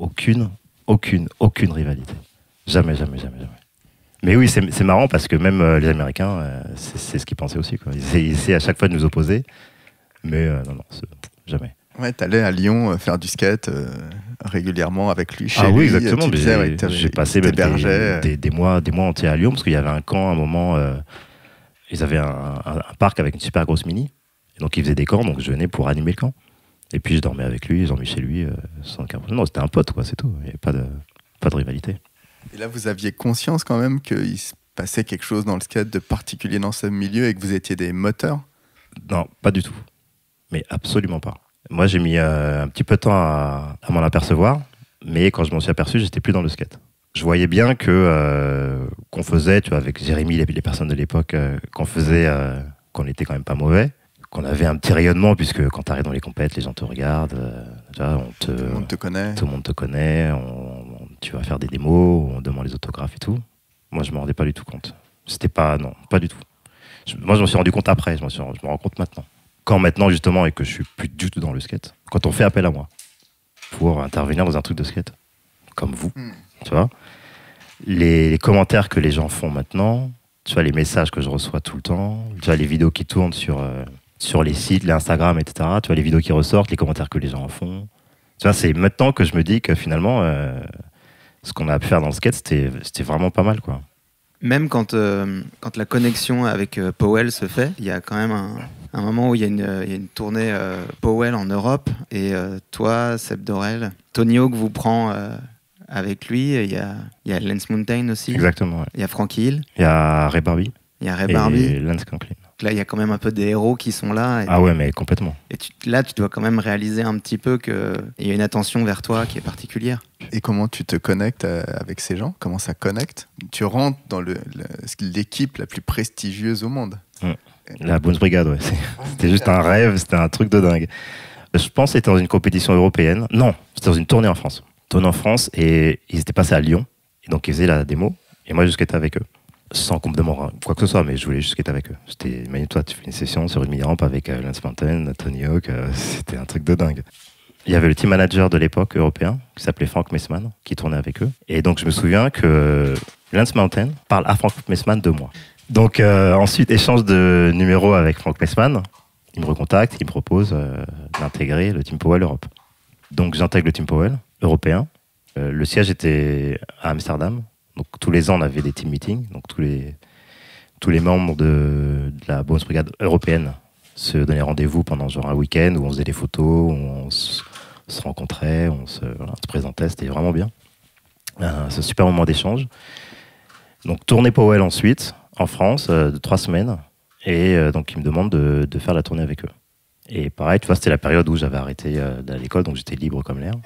aucune rivalité. Jamais. Mais oui, c'est marrant parce que même les Américains, c'est ce qu'ils pensaient aussi, quoi. Ils essaient à chaque fois de nous opposer. Mais non, jamais. Ouais, t'allais à Lyon faire du skate régulièrement avec lui chez lui. Ah oui, lui, exactement. J'ai passé même des mois entiers à Lyon parce qu'il y avait un camp à un moment. Ils avaient un parc avec une super grosse mini. Et donc ils faisaient des camps, donc je venais pour animer le camp. Et puis je dormais avec lui, je dormais chez lui. Non, c'était un pote, quoi, c'est tout. Il n'y avait pas de rivalité. Et là, vous aviez conscience quand même qu'il se passait quelque chose dans le skate de particulier dans ce milieu et que vous étiez des moteurs ? Non, pas du tout. Mais absolument pas. Moi, j'ai mis un petit peu de temps à m'en apercevoir, mais quand je m'en suis aperçu, j'étais plus dans le skate. Je voyais bien qu'on faisait, tu vois, avec Jérémy, les personnes de l'époque, qu'on était quand même pas mauvais, qu'on avait un petit rayonnement, puisque quand tu arrives dans les compètes, les gens te regardent, tu vois, tout le monde te connaît, tu vas faire des démos, on demande les autographes et tout. Moi, je me rendais pas du tout compte. Non, pas du tout. Moi, je m'en suis rendu compte après, je me rends compte maintenant. Quand maintenant, justement, et que je suis plus du tout dans le skate, quand on fait appel à moi pour intervenir dans un truc de skate, comme vous, tu vois, les commentaires que les gens font maintenant, tu vois, les messages que je reçois tout le temps, tu vois, les vidéos qui tournent sur les sites, les Instagram, etc., tu vois, les vidéos qui ressortent, les commentaires que les gens en font. Tu vois, c'est maintenant que je me dis que finalement, ce qu'on a pu faire dans le skate, c'était vraiment pas mal, quoi. Même quand la connexion avec Powell se fait, il y a quand même un moment où il y a une tournée Powell en Europe, et toi, Seb Dorel, Tony Hawk vous prend avec lui, et il y a Lance Mountain aussi. Exactement. Ouais. Il y a Frankie Hill. Il y a Ray Barbie. Il y a Ray Barbie. Et Lance Conklin. Là, il y a quand même un peu des héros qui sont là. Ah ouais, mais complètement. Et là, tu dois quand même réaliser un petit peu qu'il y a une attention vers toi qui est particulière. Et comment tu te connectes avec ces gens? Comment ça connecte? Tu rentres dans l'équipe la plus prestigieuse au monde. La Bones Brigade, ouais. C'était juste un rêve, c'était un truc de dingue. Je pense que c'était dans une compétition européenne. Non, c'était dans une tournée en France. Tournée en France, et ils étaient passés à Lyon. Et donc, ils faisaient la démo. Et moi, je skatais avec eux. Sans qu'on me demande quoi que ce soit, mais je voulais juste skater avec eux. C'était, imagine-toi, tu fais une session sur une mini-rampe avec Lance Mountain, Tony Hawk, c'était un truc de dingue. Il y avait le team manager de l'époque européen, qui s'appelait Frank Messman, qui tournait avec eux. Et donc je me souviens que Lance Mountain parle à Frank Messman de moi. Donc ensuite, échange de numéros avec Frank Messman. Il me recontacte, il me propose d'intégrer le team Powell Europe. Donc j'intègre le team Powell européen. Le siège était à Amsterdam. Donc tous les ans, on avait des team meetings. Donc tous les membres de la Bones Brigade européenne se donnaient rendez-vous pendant genre un week-end où on faisait des photos, où on se rencontrait, on se présentait. C'était vraiment bien. C'est un super moment d'échange. Donc tournée Powell ensuite, en France, de 3 semaines. Et donc ils me demandent de faire la tournée avec eux. Et pareil, tu vois, c'était la période où j'avais arrêté d'aller à l'école, donc j'étais libre comme l'air.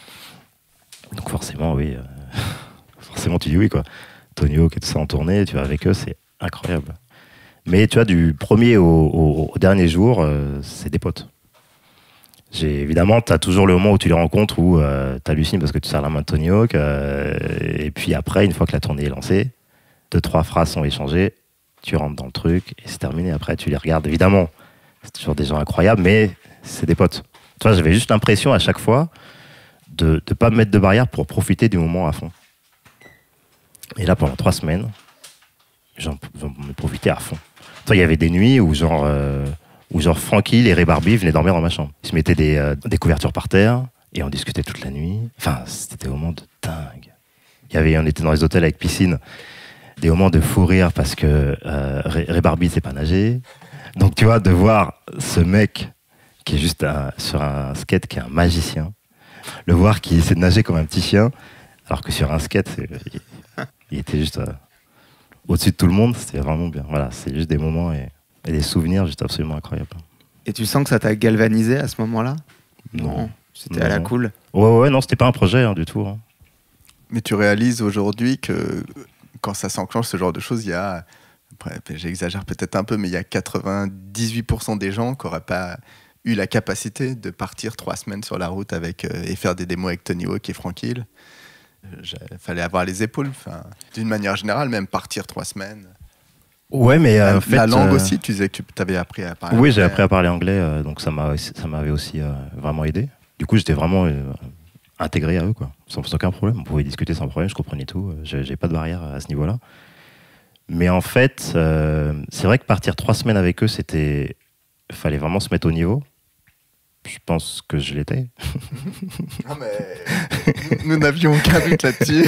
Donc forcément, oui... forcément tu dis oui quoi. Tony Hawk et tout ça en tournée, tu vas avec eux, c'est incroyable. Mais tu vois, du premier au dernier jour, c'est des potes. Évidemment, tu as toujours le moment où tu les rencontres, où tu hallucines parce que tu serres la main de Tony Hawk, et puis après, une fois que la tournée est lancée, 2-3 phrases sont échangées, tu rentres dans le truc et c'est terminé. Après, tu les regardes, évidemment, c'est toujours des gens incroyables, mais c'est des potes. Tu vois, j'avais juste l'impression à chaque fois de ne pas me mettre de barrière pour profiter du moment à fond. Et là, pendant 3 semaines, j'en ai profité à fond. Toi, il y avait des nuits où genre Frankie Hill et Ray Barbie venaient dormir dans ma chambre. Ils se mettaient des couvertures par terre et on discutait toute la nuit. Enfin, c'était des moments de dingue. On était dans les hôtels avec piscine, des moments de fou rire parce que Ray Barbie ne sait pas nager. Donc, tu vois, de voir ce mec qui est juste sur un skate, qui est un magicien, le voir qui essaie de nager comme un petit chien, alors que sur un skate, il était juste au-dessus de tout le monde, c'était vraiment bien. Voilà, c'est juste des moments et des souvenirs juste absolument incroyables. Et tu sens que ça t'a galvanisé à ce moment-là? Non. C'était à la cool? Ouais, non, c'était pas un projet du tout. Hein. Mais tu réalises aujourd'hui que quand ça s'enclenche, ce genre de choses, il y a, après, j'exagère peut-être un peu, mais il y a 98% des gens qui n'auraient pas eu la capacité de partir 3 semaines sur la route et faire des démos avec Tony Hawk et Frankie Hill. Il fallait avoir les épaules, d'une manière générale, même partir 3 semaines. Ouais, mais en fait... La langue aussi, tu disais que tu avais appris à parler anglais. Oui, j'ai appris à parler anglais, donc ça m'avait aussi vraiment aidé. Du coup, j'étais vraiment intégré à eux, quoi, sans aucun problème. On pouvait discuter sans problème, je comprenais tout, j'avais pas de barrière à ce niveau-là. Mais en fait, c'est vrai que partir 3 semaines avec eux, il fallait vraiment se mettre au niveau. Je pense que je l'étais. Non, mais nous n'avions aucun but là-dessus.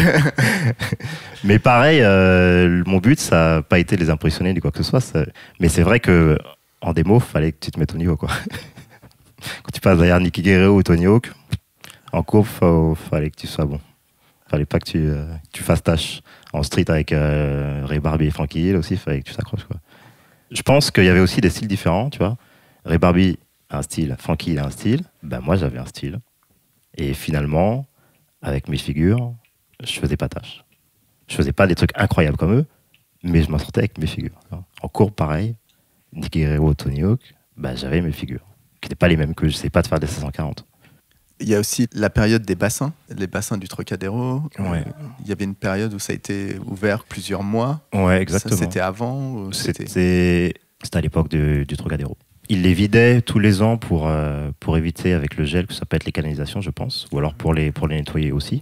Mais pareil, mon but, ça n'a pas été de les impressionner ni quoi que ce soit. Mais c'est vrai qu'en démo, il fallait que tu te mettes au niveau, quoi. Quand tu passes derrière Nicky Guerrero ou Tony Hawk, en courbe, fallait que tu sois bon. Fallait pas que tu fasses tâche. En street avec Ray Barbie et Frankie Hill aussi, il fallait que tu t'accroches, quoi. Je pense qu'il y avait aussi des styles différents, tu vois. Ray Barbie un style, Frankie Hill a un style, ben moi j'avais un style. Et finalement, avec mes figures, je faisais pas tâche. Je faisais pas des trucs incroyables comme eux, mais je m'en sortais avec mes figures. En courbe, pareil, Nicky Guerrero, Tony Hawk, ben j'avais mes figures, qui n'étaient pas les mêmes que je sais pas de faire des 540. Il y a aussi la période des bassins, les bassins du Trocadéro. Ouais. Il y avait une période où ça a été ouvert plusieurs mois. Ouais, exactement. Ça, c'était avant ou C'était à l'époque du Trocadéro. Ils les vidaient tous les ans pour éviter avec le gel que ça peut être les canalisations, je pense, ou alors pour les nettoyer aussi.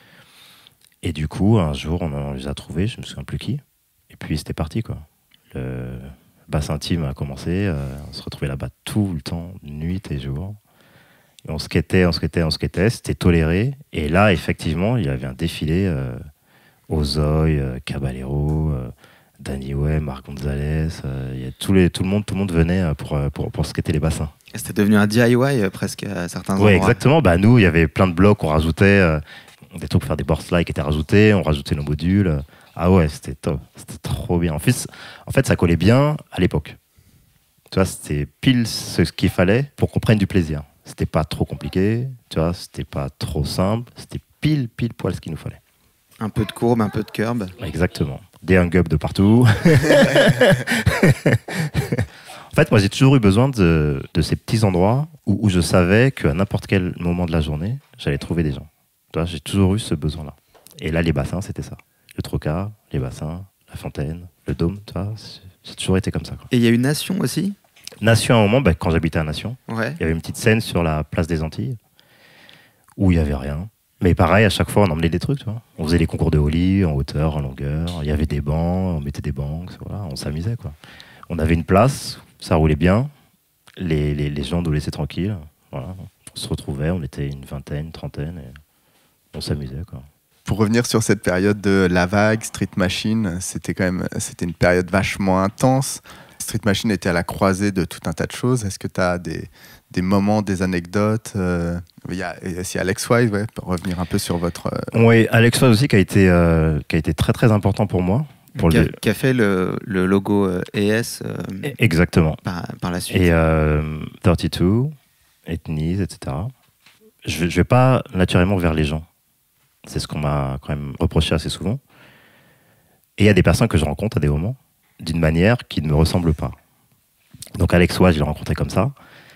Et du coup, un jour, on les a trouvés, je me souviens plus qui. Et puis c'était parti, quoi. Le bassin team a commencé, on se retrouvait là-bas tout le temps, nuit et jour. Et on skatait, c'était toléré. Et là, effectivement, il y avait un défilé Ozoi, Caballero, Danny Way, Marc Gonzalez, il y a tout le monde venait pour skater les bassins. Et c'était devenu un DIY presque à certains endroits. Oui, exactement. Bah, nous, il y avait plein de blocs, on rajoutait des trucs pour faire des board slides qui étaient rajoutés, on rajoutait nos modules. Ah ouais, c'était top, c'était trop bien. En fait, ça collait bien à l'époque. Tu vois, c'était pile ce qu'il fallait pour qu'on prenne du plaisir. C'était pas trop compliqué, tu vois, c'était pas trop simple, c'était pile poil ce qu'il nous fallait. Un peu de courbe, un peu de curb. Exactement. Des hang-up de partout. En fait, moi, j'ai toujours eu besoin de ces petits endroits où je savais qu'à n'importe quel moment de la journée, j'allais trouver des gens. Tu vois, j'ai toujours eu ce besoin-là. Et là, les bassins, c'était ça. Le Trocas, les bassins, la fontaine, le dôme, tu vois, j'ai toujours été comme ça, quoi. Et il y a une Nation aussi ? Nation, à un moment, quand j'habitais à Nation, Ouais. il y avait une petite scène sur la place des Antilles où il n'y avait rien. Mais pareil, à chaque fois, on emmenait des trucs, tu vois. On faisait les concours de holly, en hauteur, en longueur. Il y avait des bancs, on mettait des bancs, voilà, on s'amusait, quoi. On avait une place, ça roulait bien. Les gens nous laissaient tranquilles. Voilà. On se retrouvait, on était une vingtaine, une trentaine, et on s'amusait, quoi. Pour revenir sur cette période de la vague, Street Machine, c'était une période vachement intense. Street Machine était à la croisée de tout un tas de choses. Est-ce que tu as des moments, des anecdotes Il y a Alex Wise, ouais, pour revenir un peu sur votre... Oui, Alex Wise aussi qui a été très très important pour moi. Qui a fait le logo ES exactement. Par la suite. Et 32, Ethnies, etc. Je ne vais pas naturellement vers les gens. C'est ce qu'on m'a quand même reproché assez souvent. Et il y a des personnes que je rencontre à des moments d'une manière qui ne me ressemble pas. Donc Alex Wise, je l'ai rencontré comme ça.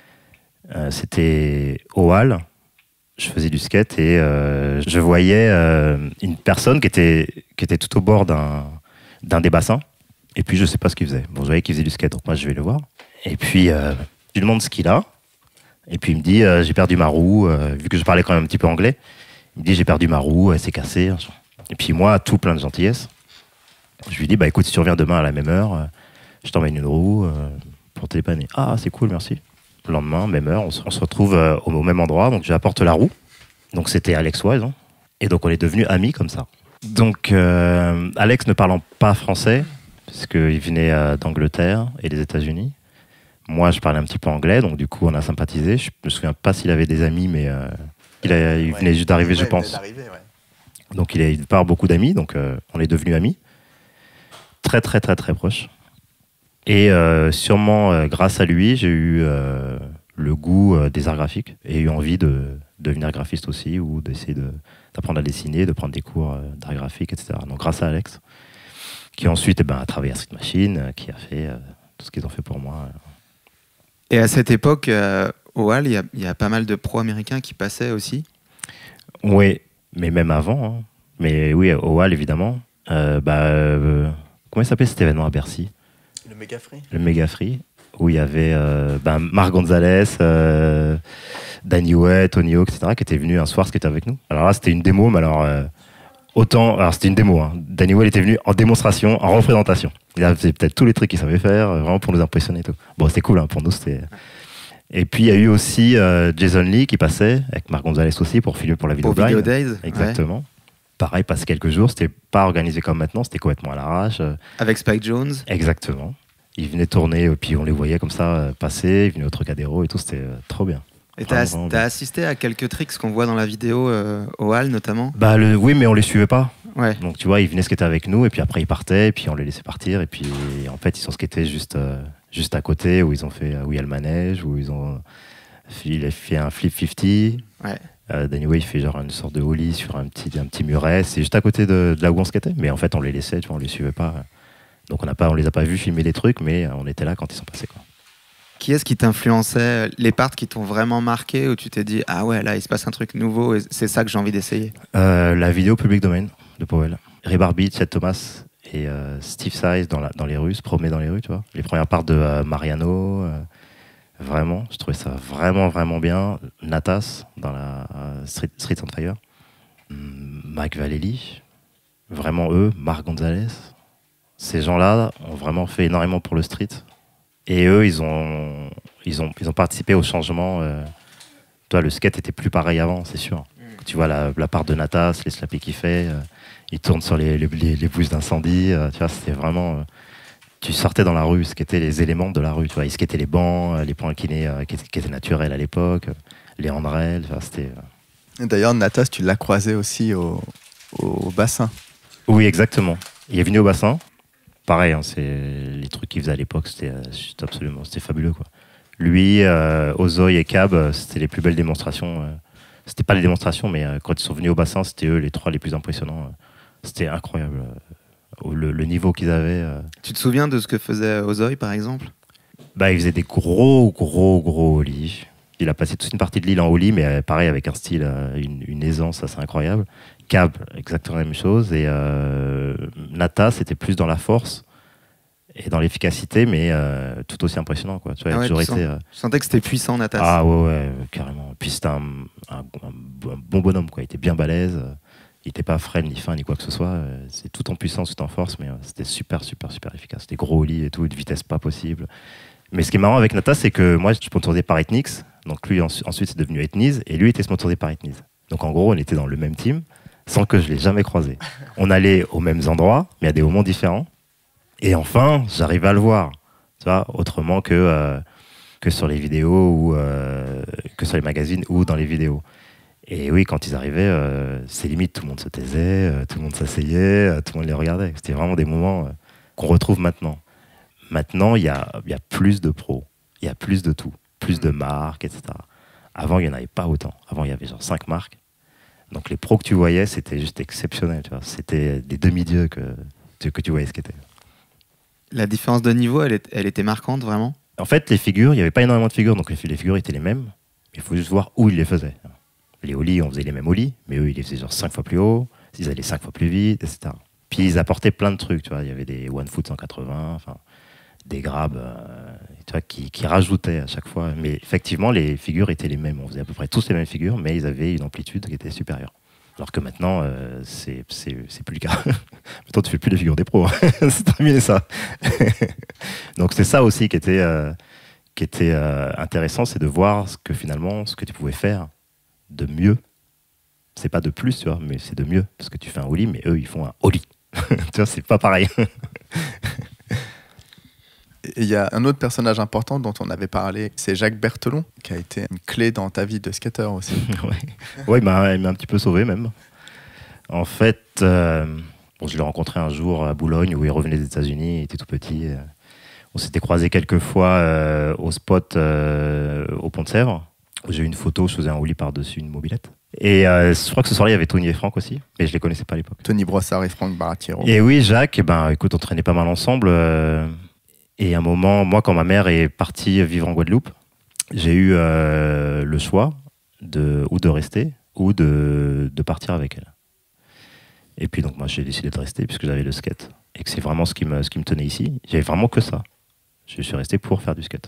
C'était au Hall. Je faisais du skate et je voyais une personne qui était tout au bord d'un des bassins. Et puis, je sais pas ce qu'il faisait. Bon, je voyais qu'il faisait du skate, donc moi, je vais le voir. Et puis, je lui demande ce qu'il a. Et puis, il me dit, j'ai perdu ma roue. Vu que je parlais quand même un petit peu anglais, il me dit, j'ai perdu ma roue, elle s'est cassée. Et puis, moi, tout plein de gentillesse, je lui dis, bah écoute, si tu reviens demain à la même heure, je t'emmène une roue pour te dépanner. Ah, c'est cool, merci. Le lendemain, même heure, on se retrouve au même endroit. Donc, j'apporte la roue. Donc, c'était Alex Wise. Hein. Et donc, on est devenus amis comme ça. Donc, Alex ne parlant pas français, parce qu'il venait d'Angleterre et des États-Unis. Moi, je parlais un petit peu anglais, donc du coup, on a sympathisé. Je me souviens pas s'il avait des amis, mais il venait juste d'arriver, je pense. Donc, il part beaucoup d'amis, donc on est devenus amis. Très, très, très, très proches. Et sûrement, grâce à lui, j'ai eu le goût des arts graphiques et eu envie de devenir graphiste aussi, ou d'essayer d'apprendre à dessiner, de prendre des cours d'art graphique, etc. Donc grâce à Alex, qui ensuite a travaillé à Street Machine, qui a fait tout ce qu'ils ont fait pour moi. Et à cette époque, au Hall, il y a pas mal de pros américains qui passaient aussi. Oui, mais même avant. Hein. Mais oui, au Hall, évidemment. Comment il s'appelait cet événement à Bercy ? Le Mega Free. Le Mega Free, où il y avait Marc Gonzalez, Danny Way, Tony Hawk, etc., qui étaient venus un soir skater avec nous. Alors là, c'était une démo, mais alors c'était une démo. Hein. Danny Way était venu en démonstration, en représentation. Il a fait peut-être tous les trucs qu'il savait faire, vraiment pour nous impressionner et tout. Bon, c'était cool, hein, pour nous, c'était... Et puis, il y a eu aussi Jason Lee qui passait, avec Marc Gonzalez aussi, pour filmer pour la vidéo Video Days. Exactement. Ouais. Pareil, passé quelques jours, c'était pas organisé comme maintenant, c'était complètement à l'arrache. Avec Spike Jones. Exactement. Ils venaient tourner, et puis on les voyait comme ça passer, ils venaient au Trocadéro et tout, c'était trop bien. Et t'as assisté à quelques tricks qu'on voit dans la vidéo au Hall notamment ? Oui, mais on les suivait pas. Ouais. Donc tu vois, ils venaient skater avec nous, et puis après ils partaient, et puis on les laissait partir, et puis en fait ils sont skatés juste à côté, où il y a le manège, où il a fait un flip 50. Ouais. Danny Way, il fait genre une sorte de ollie sur un petit muret. C'est juste à côté de là où on skatait. Mais en fait, on les laissait, tu vois, on les suivait pas. Donc on les a pas vus filmer des trucs, mais on était là quand ils sont passés, quoi. Qui est-ce qui t'influençait ? Les parts qui t'ont vraiment marqué, où tu t'es dit, ah ouais, là, il se passe un truc nouveau et c'est ça que j'ai envie d'essayer ? La vidéo Public Domain de Powell. Ray Barbie, Chet Thomas et Steve Size dans les rues, se promener dans les rues, tu vois. Les premières parts de Mariano... Vraiment, je trouvais ça vraiment, vraiment bien. Natas, dans la Street on Fire. Mike Vallely, vraiment eux. Marc Gonzalez. Ces gens-là ont vraiment fait énormément pour le street. Et eux, ils ont participé au changement. Toi, le skate était plus pareil avant, c'est sûr. Tu vois la part de Natas, les slappés qu'il fait, il tourne sur les bouches d'incendie. Tu vois, c'était vraiment... tu sortais dans la rue, ce qu'étaient les éléments de la rue. Tu vois, ce qu'étaient les bancs, les points inclinés qui étaient naturels à l'époque, les handrails. Enfin, c'était... D'ailleurs, Natas, tu l'as croisé aussi au bassin. Oui, exactement. Il est venu au bassin. Pareil, hein, c'est les trucs qu'il faisait à l'époque, c'était fabuleux, quoi. Lui, Ozoï et Cab, c'était les plus belles démonstrations. C'était pas les démonstrations, mais quand ils sont venus au bassin, c'était eux les 3 les plus impressionnants. C'était incroyable. Le niveau qu'ils avaient. Tu te souviens de ce que faisait Ozoï, par exemple? Bah, il faisait des gros ollies. Il a passé toute une partie de l'île en ollie, mais pareil, avec un style, une aisance assez incroyable. Cab, exactement la même chose. Et Nata, c'était plus dans la force et dans l'efficacité, mais tout aussi impressionnant, quoi. Tu vois, tu sentais que c'était puissant, Natas. Ah ouais, carrément. Puis c'était un bon bonhomme, quoi. Il était bien balèze. Il n'était pas frêle, ni fin, ni quoi que ce soit. C'est tout en puissance, tout en force, mais c'était super efficace. C'était gros au lit et tout, une vitesse pas possible. Mais ce qui est marrant avec Nata, c'est que moi, je suis sponsorisé par Ethnix. Donc lui, ensuite, c'est devenu Ethniz. Et lui était sponsorisé par Ethniz. Donc en gros, on était dans le même team, sans que je l'ai jamais croisé. On allait aux mêmes endroits, mais à des moments différents. Et enfin, j'arrivais à le voir. Tu vois, autrement que sur les vidéos, ou que sur les magazines, ou dans les vidéos. Et oui, quand ils arrivaient, c'est limite, tout le monde se taisait, tout le monde s'asseyait, tout le monde les regardait. C'était vraiment des moments qu'on retrouve maintenant. Maintenant, il y a plus de pros, il y a plus de tout, plus de marques, etc. Avant, il n'y en avait pas autant. Avant, il y avait genre 5 marques. Donc les pros que tu voyais, c'était juste exceptionnel. Tu vois. C'était des demi-dieux que tu voyais ce qu'était. La différence de niveau, elle était marquante, vraiment? En fait, les figures, il n'y avait pas énormément de figures, donc les figures étaient les mêmes. Il faut juste voir où ils les faisaient. Les ollies, on faisait les mêmes ollies, mais eux, ils les faisaient genre 5 fois plus haut, ils allaient 5 fois plus vite, etc. Puis ils apportaient plein de trucs, tu vois. Il y avait des one foot 180, enfin, des grabs, tu vois, qui rajoutaient à chaque fois. Mais effectivement, les figures étaient les mêmes. On faisait à peu près tous les mêmes figures, mais ils avaient une amplitude qui était supérieure. Alors que maintenant, c'est plus le cas. Maintenant, tu fais plus les figures des pros. C'est terminé ça. Donc c'est ça aussi qui était intéressant, c'est de voir ce que tu pouvais faire de mieux. C'est pas de plus, tu vois, mais c'est de mieux. Parce que tu fais un ollie, mais eux, ils font un ollie. Tu vois, c'est pas pareil. Il y a un autre personnage important dont on avait parlé, c'est Jacques Berthelon, qui a été une clé dans ta vie de skater aussi. Ouais, il m'a un petit peu sauvé même. En fait, je l'ai rencontré un jour à Boulogne où il revenait des États-Unis, il était tout petit. On s'était croisés quelques fois au spot au Pont de Sèvres, où j'ai eu une photo, je faisais un ollie par-dessus une mobilette. Et je crois que ce soir-là, il y avait Tony et Franck aussi, mais je les connaissais pas à l'époque. Tony Brossard et Franck Baratiero. Et oui, Jacques, écoute, on traînait pas mal ensemble. Et à un moment, moi, quand ma mère est partie vivre en Guadeloupe, j'ai eu le choix ou de rester ou de partir avec elle. Et puis donc moi, j'ai décidé de rester puisque j'avais le skate et que c'est vraiment ce qui me tenait ici. J'avais vraiment que ça. Je suis resté pour faire du skate.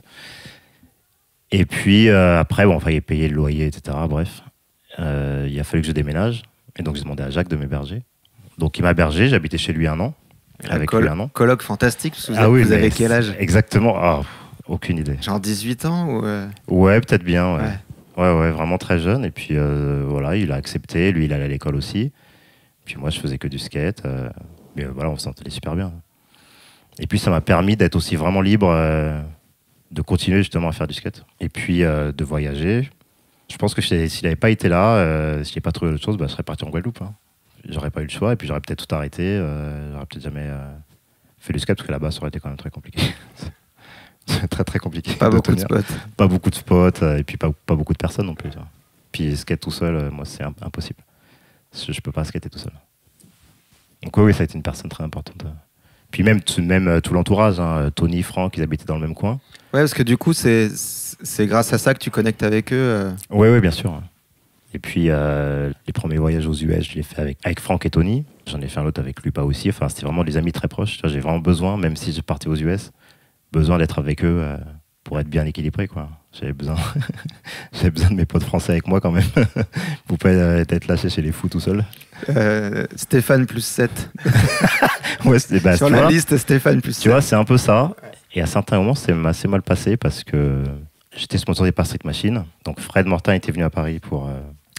Et puis après, il fallait payer le loyer, etc. Bref, il a fallu que je déménage. Et donc j'ai demandé à Jacques de m'héberger. Donc il m'a hébergé, j'habitais chez lui 1 an. Avec lui 1 an. Colloque fantastique, parce que vous avez quel âge? Exactement, aucune idée. Genre 18 ans ou Ouais, peut-être bien, ouais, vraiment très jeune. Et puis voilà, il a accepté, lui il allait à l'école aussi. Puis moi je faisais que du skate. Mais voilà, on s'entendait super bien. Et puis ça m'a permis d'être aussi vraiment libre, de continuer justement à faire du skate. Et puis de voyager. Je pense que s'il n'avait pas été là, s'il n'avait pas trouvé autre chose, je serais parti en Guadeloupe. Hein. J'aurais pas eu le choix et puis j'aurais peut-être tout arrêté. J'aurais peut-être jamais fait du skate parce que là-bas ça aurait été quand même très compliqué. C'est très compliqué. Pas beaucoup de spots. Pas beaucoup de spots et puis pas beaucoup de personnes non plus. Tu vois. Puis skate tout seul, moi c'est impossible. Je peux pas skater tout seul. Donc oui, ça a été une personne très importante. Puis même tout l'entourage, hein, Tony, Franck, ils habitaient dans le même coin. Ouais, parce que du coup c'est grâce à ça que tu connectes avec eux. Oui, bien sûr. Et puis, les premiers voyages aux US, je l'ai fait avec Franck et Tony. J'en ai fait un autre avec Lupa aussi. Enfin, c'était vraiment des amis très proches. J'ai vraiment besoin, même si je partais aux US, besoin d'être avec eux pour être bien équilibré, quoi. J'avais besoin de mes potes français avec moi quand même. Vous pouvez être lâché chez les fous tout seul. Stéphane plus 7. Ouais, sur la liste, Stéphane plus 7. Tu vois, c'est un peu ça. Et à certains moments, c'est assez mal passé parce que j'étais sponsorisé par Street Machine. Donc Fred Mortin était venu à Paris pour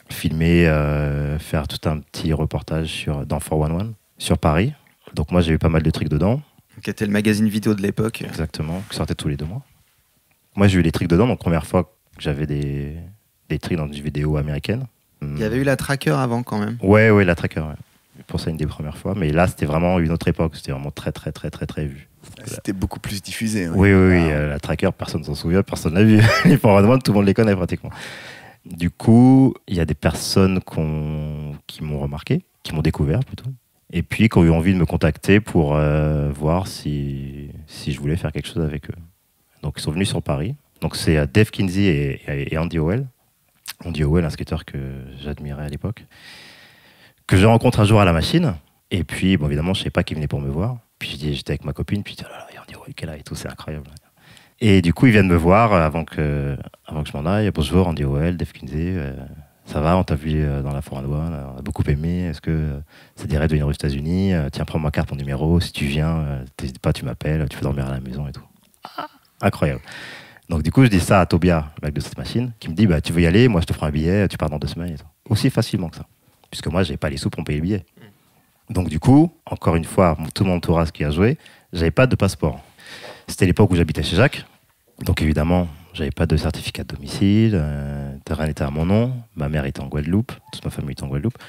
filmer, faire tout un petit reportage dans 411 sur Paris. Donc moi j'ai eu pas mal de trucs dedans. Qui était le magazine vidéo de l'époque. Exactement, qui sortait tous les 2 mois. Moi j'ai eu les trucs dedans, donc première fois que j'avais des trucs dans une vidéo américaine. Il y avait eu la Tracker avant quand même. Ouais, la Tracker, ouais. Pour ça une des premières fois, mais là c'était vraiment une autre époque, c'était vraiment très vu. C'était beaucoup plus diffusé. Oui, la Tracker, personne s'en souvient, personne l'a vu. Les 411, tout le monde les connaît pratiquement. Du coup, il y a des personnes qui m'ont remarqué, qui m'ont découvert plutôt, et puis qui ont eu envie de me contacter pour voir si je voulais faire quelque chose avec eux. Donc ils sont venus sur Paris. Donc c'est Dave Kinsey et Andy Howell. Andy Howell, un skateur que j'admirais à l'époque, que je rencontre un jour à la machine. Et puis, bon, évidemment, je ne savais pas qu'il venait pour me voir. Puis j'étais avec ma copine, puis oh là là, Andy Howell, quel âge et tout, c'est incroyable. Et du coup, ils viennent me voir avant que je m'en aille. Bonjour, Andy Howell, Dave Kinsey. Ça va, on t'a vu dans la 411, on a beaucoup aimé. Est-ce que ça dirait de venir aux États-Unis? Tiens, prends ma carte, mon numéro. Si tu viens, n'hésite pas, tu m'appelles, tu peux dormir à la maison et tout. Incroyable. Donc du coup, je dis ça à Tobia, le mec de cette machine, qui me dit tu veux y aller? Moi, je te ferai un billet, tu pars dans 2 semaines. Et tout. Aussi facilement que ça. Puisque moi, j'avais pas les sous pour me payer le billet. Donc du coup, encore une fois, tout mon entourage qui a joué, j'avais pas de passeport. C'était l'époque où j'habitais chez Jacques. Donc évidemment, j'avais pas de certificat de domicile, rien n'était à mon nom, ma mère était en Guadeloupe, toute ma famille était en Guadeloupe.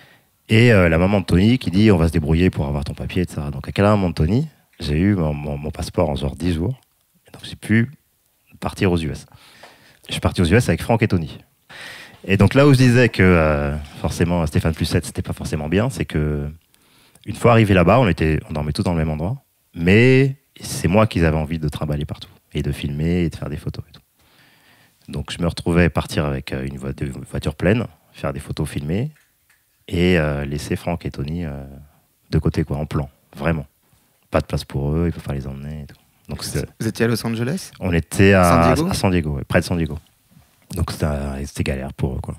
Et la maman de Tony qui dit on va se débrouiller pour avoir ton papier, etc. Donc à la maman de Tony, j'ai eu mon passeport en genre 10 jours. Et donc j'ai pu partir aux US. Je suis parti aux US avec Franck et Tony. Et donc là où je disais que forcément Stéphane plus 7 c'était pas forcément bien, c'est que une fois arrivé là-bas, on dormait tous dans le même endroit, mais c'est moi qui avais envie de trimballer partout et de filmer et de faire des photos et tout. Donc je me retrouvais partir avec une voiture pleine, faire des photos, filmer et laisser Franck et Tony de côté, quoi, en plan, vraiment. Pas de place pour eux, ils peuvent pas les emmener et tout. Donc vous étiez à Los Angeles? On était à San Diego, ouais, près de San Diego. Donc c'était galère pour eux, quoi.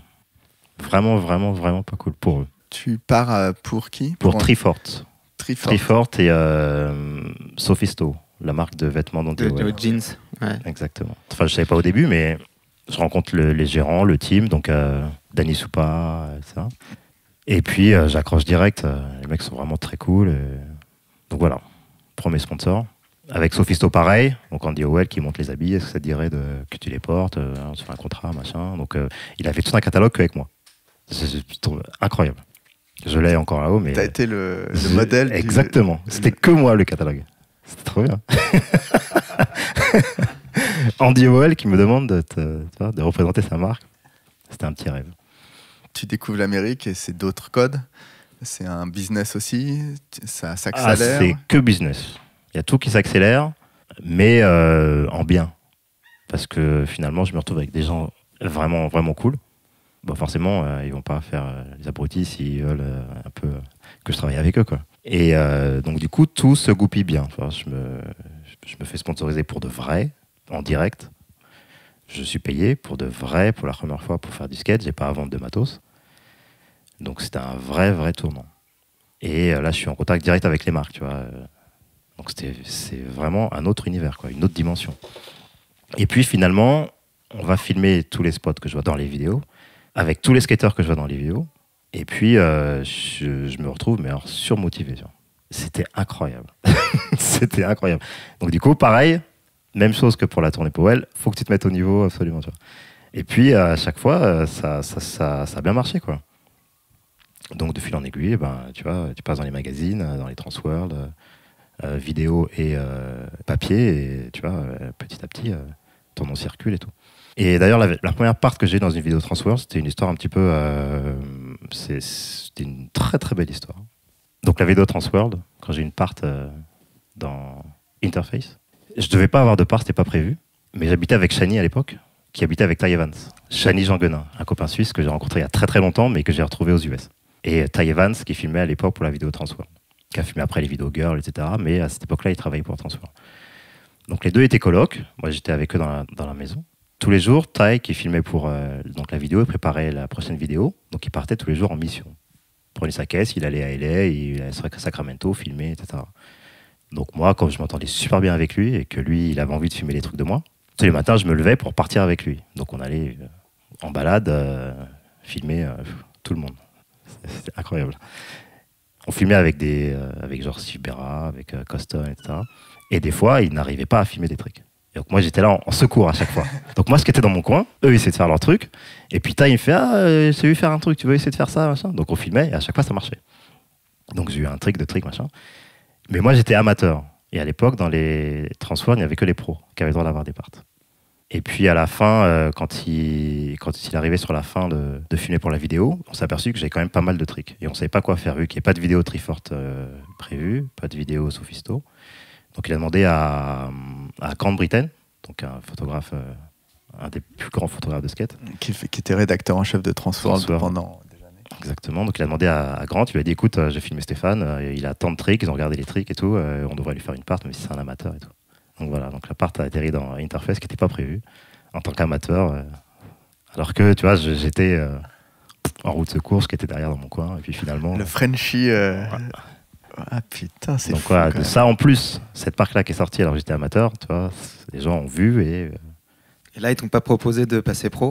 Vraiment pas cool pour eux. Tu pars pour qui? Pour Trifort. Trifort et Sophisto, la marque de vêtements dont de jeans. Ouais. Exactement. Enfin, je savais pas au début, mais je rencontre les gérants, le team, donc Danny Soupa, etc. Et puis j'accroche direct. Les mecs sont vraiment très cool. Donc voilà, premier sponsor. Avec Sophisto, pareil. Donc Andy Howell qui monte les habits. Est-ce que ça te dirait que tu les portes? On se fait un contrat, machin. Donc il a fait tout un catalogue qu'avec moi. Je trouve incroyable. Je l'ai encore là-haut, mais... T'as été le modèle. Exactement. C'était que moi, le catalogue. C'était trop bien. Andy Howell qui me demande de représenter sa marque. C'était un petit rêve. Tu découvres l'Amérique et c'est d'autres codes. C'est un business aussi. Ça s'accélère. C'est que business. Il y a tout qui s'accélère, mais en bien. Parce que finalement, je me retrouve avec des gens vraiment cool. Bon, forcément, ils vont pas faire les abrutis s'ils veulent un peu que je travaille avec eux, quoi. Et donc, du coup, tout se goupille bien. Enfin, je me fais sponsoriser pour de vrai, en direct. Je suis payé pour de vrai, pour la première fois, pour faire du skate. J'ai pas à vendre de matos. Donc, c'était un vrai tournant. Et là, je suis en contact direct avec les marques, tu vois. Donc, c'est vraiment un autre univers, quoi, une autre dimension. Et puis, finalement, on va filmer tous les spots que je vois dans les vidéos, avec tous les skateurs que je vois dans les vidéos. Et puis, je me retrouve mais alors, surmotivé. C'était incroyable. C'était incroyable. Donc, du coup, pareil, même chose que pour la tournée Powell, faut que tu te mettes au niveau absolument. Tu vois. Et puis, à chaque fois, ça a bien marché, quoi. Donc, de fil en aiguille, tu vois, tu passes dans les magazines, dans les Transworld, vidéo et papier, et tu vois, petit à petit, ton nom circule et tout. Et d'ailleurs, la première part que j'ai eu dans une vidéo Transworld, c'était une histoire un petit peu... c'était une très belle histoire. Donc la vidéo Transworld, quand j'ai une part dans Interface, je devais pas avoir de part, c'était pas prévu, mais j'habitais avec Shani à l'époque, qui habitait avec Ty Evans. Shani Jean Guenin, un copain suisse que j'ai rencontré il y a très longtemps, mais que j'ai retrouvé aux US. Et Ty Evans, qui filmait à l'époque pour la vidéo Transworld, qui a filmé après les vidéos Girl, etc. Mais à cette époque-là, il travaillait pour Transworld. Donc les deux étaient colocs, moi j'étais avec eux dans la maison. Tous les jours, Ty, qui filmait pour donc la vidéo, il préparait la prochaine vidéo. Donc il partait tous les jours en mission. Il prenait sa caisse, il allait à LA, il allait à Sacramento, filmer, etc. Donc moi, comme je m'entendais super bien avec lui et que lui, il avait envie de filmer les trucs de moi, tous les matins, je me levais pour partir avec lui. Donc on allait en balade filmer tout le monde. C'était incroyable. On filmait avec avec genre Steve Berra, avec Coston, etc. Et des fois, ils n'arrivaient pas à filmer des tricks. Et donc moi, j'étais là en secours à chaque fois. Donc moi, ce qui était dans mon coin, eux, ils essayaient de faire leur truc. Et puis il me fait, j'ai vu faire un truc, tu veux essayer de faire ça, machin. Donc on filmait et à chaque fois, ça marchait. Donc j'ai eu un trick, machin. Mais moi, j'étais amateur. Et à l'époque, dans les transferts, il n'y avait que les pros qui avaient le droit d'avoir des parts. Et puis à la fin, quand il arrivait sur la fin de filmer pour la vidéo, on s'est aperçu que j'avais quand même pas mal de tricks. Et on ne savait pas quoi faire, vu qu'il n'y avait pas de vidéo Triforce prévue, pas de vidéo Sophisto. Donc il a demandé à Grant Britten, donc un photographe, un des plus grands photographes de skate. Qui était rédacteur en chef de Transworld pendant des années. Exactement, donc il a demandé à Grant, il lui a dit écoute, j'ai filmé Stéphane, il a tant de tricks, ils ont regardé les tricks et tout, on devrait lui faire une part, même si c'est un amateur et tout. Donc voilà, donc la part a atterri dans Interface qui n'était pas prévue en tant qu'amateur, alors que tu vois, j'étais en roue de secours, qui était derrière dans mon coin, et puis finalement. Le Frenchie. Ah putain, c'est donc fou. Voilà, de ça en plus, cette part-là qui est sortie alors que j'étais amateur, tu vois, les gens ont vu et. Et là, ils t'ont pas proposé de passer pro ?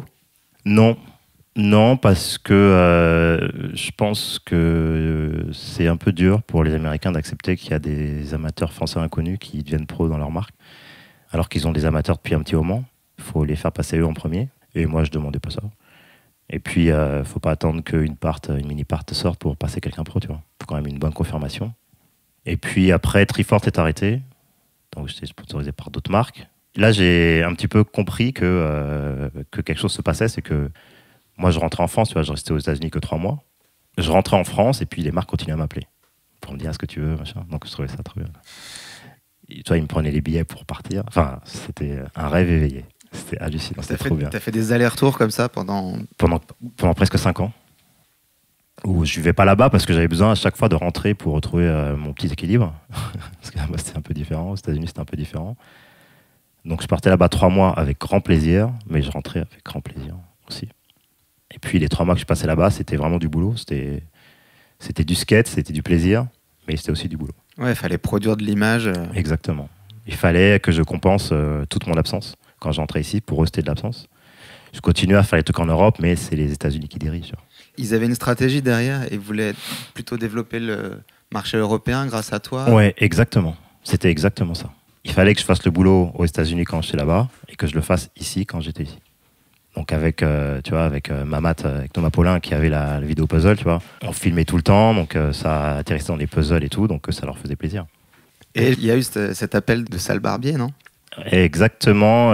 Non, parce que je pense que c'est un peu dur pour les Américains d'accepter qu'il y a des amateurs français inconnus qui deviennent pros dans leur marque, alors qu'ils ont des amateurs depuis un petit moment. Il faut les faire passer eux en premier. Et moi, je demandais pas ça. Et puis, il ne faut pas attendre qu'une mini-part sorte pour passer quelqu'un pro, tu vois. Il faut quand même une bonne confirmation. Et puis après, Triforce est arrêté. Donc, j'étais sponsorisé par d'autres marques. Là, j'ai un petit peu compris que quelque chose se passait. C'est que moi, je rentrais en France, tu vois, je restais aux États-Unis que 3 mois. Je rentrais en France et puis les marques continuaient à m'appeler pour me dire ce que tu veux, machin. Donc, je trouvais ça trop bien. Et, tu vois, ils me prenaient les billets pour partir. Enfin, c'était un rêve éveillé. C'était hallucinant, c'était trop bien. T'as fait des allers-retours comme ça pendant presque 5 ans. Où je vivais pas là-bas parce que j'avais besoin à chaque fois de rentrer pour retrouver mon petit équilibre. Parce que là-bas, c'était un peu différent. Aux États-Unis, c'était un peu différent. Donc, je partais là-bas 3 mois avec grand plaisir, mais je rentrais avec grand plaisir aussi. Et puis, les 3 mois que je passais là-bas, c'était vraiment du boulot. C'était du skate, c'était du plaisir, mais c'était aussi du boulot. Ouais, il fallait produire de l'image. Exactement. Il fallait que je compense toute mon absence quand j'entrais ici pour rester de l'absence. Je continue à faire les trucs en Europe, mais c'est les États-Unis qui dirigent. Ils avaient une stratégie derrière et voulaient plutôt développer le marché européen grâce à toi. Ouais, exactement. C'était exactement ça. Il fallait que je fasse le boulot aux États-Unis quand j'étais là-bas et que je le fasse ici quand j'étais ici. Donc avec, avec Mamat, avec Thomas Paulin qui avait la vidéo puzzle, tu vois, on filmait tout le temps, donc ça atterrissait dans les puzzles et tout, donc ça leur faisait plaisir. Et il y a eu cet appel de Sal Barbier, non ? Exactement.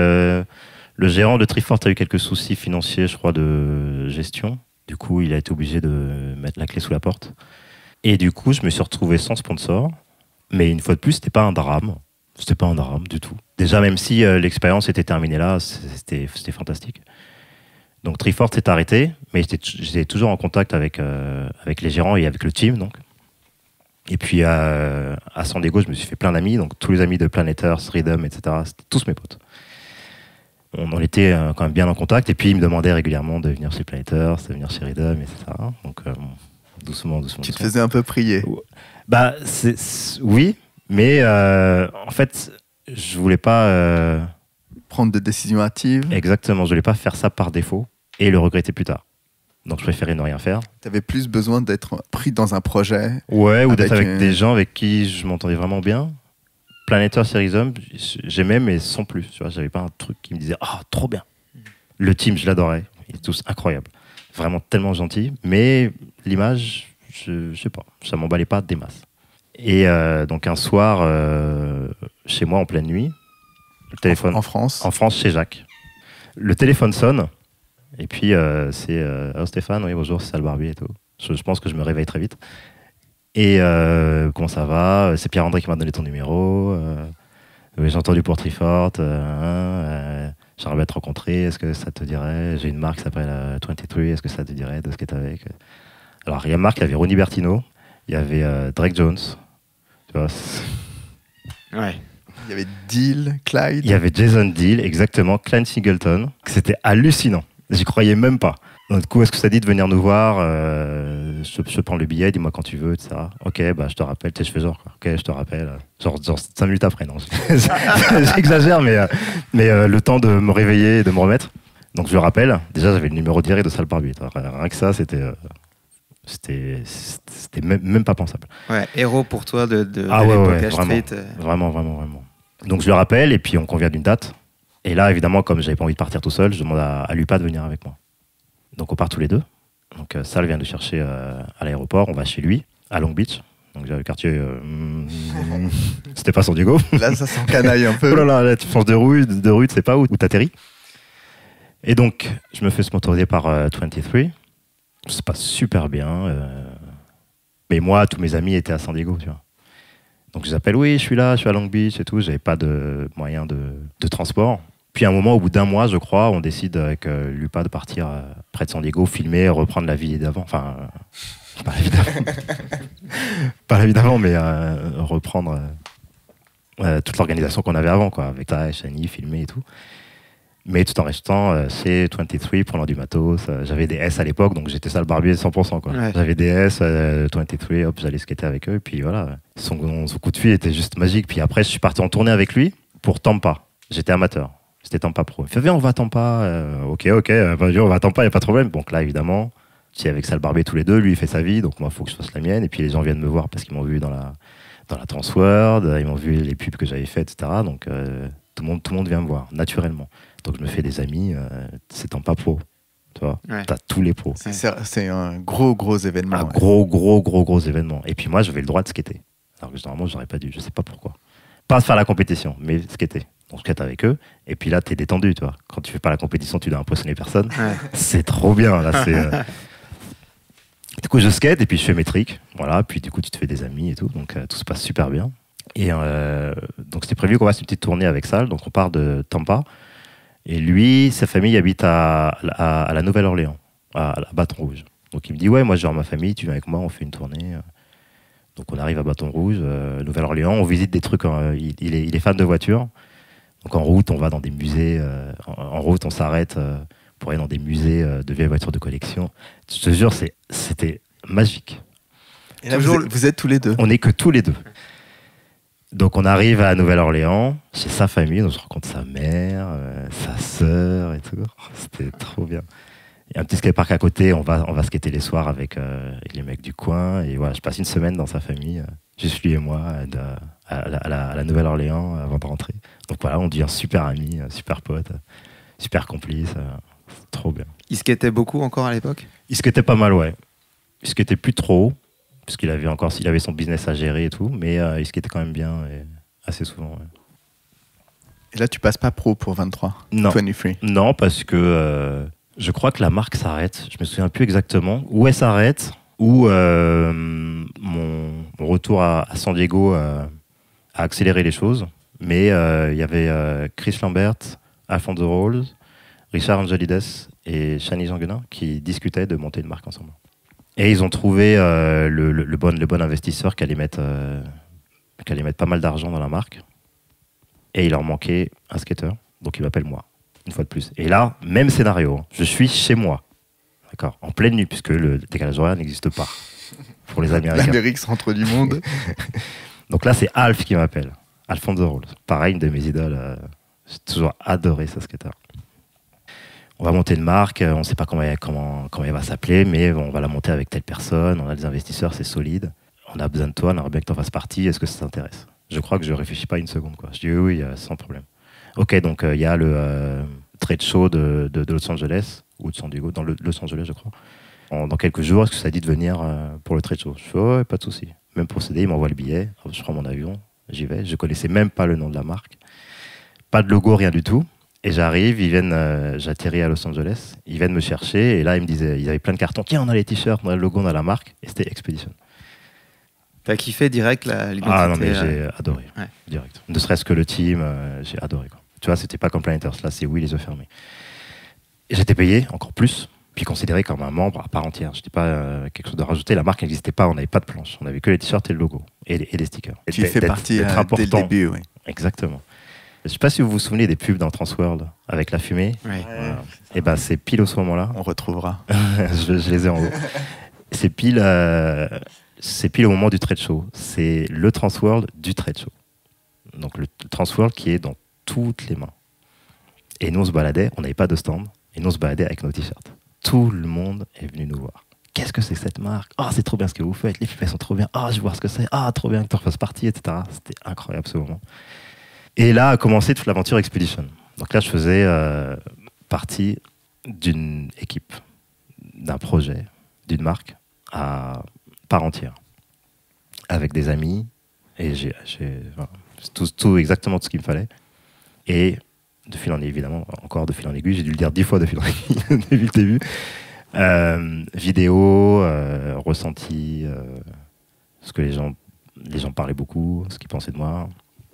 Le gérant de Triforce a eu quelques soucis financiers, je crois, de gestion. Du coup, il a été obligé de mettre la clé sous la porte. Et du coup, je me suis retrouvé sans sponsor. Mais une fois de plus, c'était pas un drame. C'était pas un drame du tout. Déjà, même si l'expérience était terminée là, c'était fantastique. Donc Triforce s'est arrêté, mais j'étais toujours en contact avec les gérants et avec le team. Donc. Et puis à San Diego, je me suis fait plein d'amis. Donc tous les amis de Planeters, Rhythm, etc., c'était tous mes potes. On était quand même bien en contact. Et puis ils me demandaient régulièrement de venir chez Planeters, de venir chez Rhythm, etc. Donc doucement. Tu te faisais un peu prier. Bah, oui, mais en fait, je voulais pas prendre de décisions hâtives. Exactement, je voulais pas faire ça par défaut et le regretter plus tard. Donc je préférais ne rien faire. Tu avais plus besoin d'être pris dans un projet. Ouais, ou d'être avec des gens avec qui je m'entendais vraiment bien. Planeters, Rhythm, j'aimais, mais sans plus. Tu vois, j'avais pas un truc qui me disait « Ah, trop bien !» Le team, je l'adorais. Ils étaient tous incroyables. Vraiment tellement gentils. Mais l'image, je sais pas, ça m'emballait pas des masses. Et donc un soir, chez moi, en pleine nuit, le téléphone... En France ? En France, chez Jacques. Le téléphone sonne. Et puis, c'est oh Stéphane, oui, bonjour, c'est Sal Barbier et tout. Je pense que je me réveille très vite. Et comment ça va ? C'est Pierre-André qui m'a donné ton numéro. J'ai entendu pour Triforce. J'aimerais bien te rencontrer. Est-ce que ça te dirait ? J'ai une marque qui s'appelle 23. Est-ce que ça te dirait de skate avec ? Alors, il y a une marque, il y avait Ronnie Bertino. Il y avait Drake Jones. Tu vois, ouais. Il y avait Deal, Clyde. Il y avait Jason Deal, exactement. Clyde Singleton. C'était hallucinant. J'y croyais même pas. Donc, du coup, est-ce que ça dit de venir nous voir ? Je prends le billet, dis-moi quand tu veux, etc. Ok, bah, je te rappelle. Tu sais, je fais genre, quoi. Ok, je te rappelle. Genre 5 minutes après, non. J'exagère, mais le temps de me réveiller et de me remettre. Donc je le rappelle, déjà j'avais le numéro direct de Sal Barbier. Rien que ça, c'était même pas pensable. Ouais, héros pour toi de Ah ouais, l'époque vraiment, Street. vraiment. Donc je le rappelle et puis on convient d'une date. Et là, évidemment, comme j'avais pas envie de partir tout seul, je demande à Lupa de venir avec moi. Donc on part tous les deux. Donc Sal vient nous chercher à l'aéroport, on va chez lui, à Long Beach. Donc le quartier, c'était pas San Diego. Là, ça s'encanaille un peu. Oh là, tu changes de rue, tu sais pas où t'atterris. Et donc, je me fais sponsoriser par 23. Ça se passe super bien. Mais moi, tous mes amis étaient à San Diego, tu vois. Donc je les appelle, oui, je suis à Long Beach et tout. J'avais pas de moyen de transport. Puis à un moment, au bout d'un mois, je crois, on décide avec Lupa de partir près de San Diego, filmer, reprendre la vie d'avant. Enfin, pas évidemment, mais reprendre toute l'organisation qu'on avait avant, quoi, avec Ty, Shani, filmer et tout. Mais tout en restant chez 23, prenant du matos. J'avais des S à l'époque, donc j'étais Sal Barbier 100%. Quoi. Ouais. J'avais des S, 23, hop, j'allais skater avec eux. Et puis voilà, son coup de fil était juste magique. Puis après, je suis parti en tournée avec lui pour Tampa. J'étais amateur. C'était Tampa Pro. Il fait, viens, on va à Tampa. Ok, vas-y, on va à Tampa, il n'y a pas de problème. Donc là, évidemment, j'étais avec Sal Barbier tous les deux. Lui, il fait sa vie, donc moi, il faut que je fasse la mienne. Et puis les gens viennent me voir parce qu'ils m'ont vu dans la Transworld, ils m'ont vu les pubs que j'avais faites, etc. Donc tout le monde vient me voir, naturellement. Donc je me fais des amis, c'est Tampa Pro. Tu vois, t'as tous les pros. C'est un gros événement. Un gros événement. Et puis moi, j'avais le droit de skater. Alors que normalement, j'aurais pas dû, je sais pas pourquoi. Pas faire la compétition, mais skater. Donc je skate avec eux, et puis là, t'es détendu, tu vois. Quand tu fais pas la compétition, tu dois impressionner personne. Ouais. C'est trop bien, là. Du coup, je skate, et puis je fais mes tricks. Voilà, puis du coup, tu te fais des amis et tout. Donc tout se passe super bien. Et donc c'était prévu qu'on fasse une petite tournée avec Sal. Donc on part de Tampa. Et lui, sa famille habite à la Nouvelle-Orléans, à Bâton Rouge. Donc il me dit, ouais, moi j'ai ma famille, tu viens avec moi, on fait une tournée. Donc on arrive à Bâton Rouge, Nouvelle-Orléans, on visite des trucs, il est fan de voitures. Donc en route, on va dans des musées, en route on s'arrête pour aller dans des musées de vieilles voitures de collection. Je te jure, c'était magique. Et là, vous êtes tous les deux? On n'est que tous les deux. Donc on arrive à Nouvelle-Orléans, chez sa famille, donc je rencontre sa mère, sa sœur et tout. C'était trop bien. Il y a un petit skatepark à côté, on va skater les soirs avec les mecs du coin. Et voilà, je passe une semaine dans sa famille, juste lui et moi, à la Nouvelle-Orléans avant de rentrer. Donc voilà, on devient super amis, super potes, super complices. Trop bien. Il skatait beaucoup encore à l'époque? Il skatait pas mal, ouais. Il skatait plus trop. Parce qu'il avait son business à gérer et tout, mais il skatait quand même bien et assez souvent. Ouais. Et là, tu passes pas pro pour 23? Non. 23. Non, parce que je crois que la marque s'arrête. Je me souviens plus exactement où elle s'arrête, où mon retour à San Diego a accéléré les choses. Mais il y avait Chris Lambert, Alfonso Rolls, Richard Angelides et Shani Janguenin qui discutaient de monter une marque ensemble. Et ils ont trouvé le bon investisseur qui allait mettre pas mal d'argent dans la marque. Et il leur manquait un skater. Donc il m'appelle moi, une fois de plus. Et là, même scénario. Je suis chez moi. D'accord, en pleine nuit, puisque le décalage horaire n'existe pas. Pour les Américains. L'Amérique centre du monde. Donc là, c'est Alf qui m'appelle. Alfonso Rolls. Pareil, une de mes idoles. J'ai toujours adoré ce skater. On va monter une marque, on ne sait pas comment elle va s'appeler, mais on va la monter avec telle personne, on a des investisseurs, c'est solide. On a besoin de toi, on aimerait bien que tu en fasses partie, est-ce que ça t'intéresse? Je crois que je ne réfléchis pas une seconde, quoi. Je dis oui, sans problème. Ok, donc il y a le trade show de Los Angeles, ou de San Diego, dans Los Angeles, je crois. Dans quelques jours, est-ce que ça dit de venir pour le trade show? Je fais ouais, pas de souci. Même pour CD, il m'envoie le billet, je prends mon avion, j'y vais. Je ne connaissais même pas le nom de la marque. Pas de logo, rien du tout. Et j'arrive, j'atterris à Los Angeles, ils viennent me chercher, et là ils me disaient, ils avaient plein de cartons, tiens on a les t-shirts, on a le logo, on a la marque, et c'était Expedition. T'as kiffé direct l'identité? Ah non mais j'ai adoré, ouais. Direct. Ne serait-ce que le team, j'ai adoré. Quoi. Tu vois, c'était pas comme Planeters, là c'est oui les yeux fermés. Et j'étais payé encore plus, puis considéré comme un membre à part entière. J'étais pas quelque chose de rajouté, la marque n'existait pas, on n'avait pas de planche, on avait que les t-shirts et le logo, et les stickers. Et tu fais partie dès le début, oui. Exactement. Je ne sais pas si vous vous souvenez des pubs dans Transworld avec la fumée. Oui. Et ben c'est pile au ce moment-là. On retrouvera. je les ai en haut. C'est pile au moment du trade show. C'est le Transworld du trade show. Donc le Transworld qui est dans toutes les mains. Et nous on se baladait, on n'avait pas de stand. Et nous, on se baladait avec nos t-shirts. Tout le monde est venu nous voir. Qu'est-ce que c'est que cette marque? Oh, c'est trop bien ce que vous faites. Les films sont trop bien. Ah, je vais voir ce que c'est. Ah, trop bien que tu en fasses partie, etc. C'était incroyable ce moment. Et là a commencé toute l'aventure Expedition. Donc là, je faisais partie d'une équipe, d'un projet, d'une marque à part entière, avec des amis. Et voilà, c'est tout exactement ce qu'il me fallait. Et de fil en aiguille, évidemment, encore de fil en aiguille, j'ai dû le dire 10 fois de fil en aiguille depuis le début. Vidéo, ressenti, ce que les gens parlaient beaucoup, ce qu'ils pensaient de moi.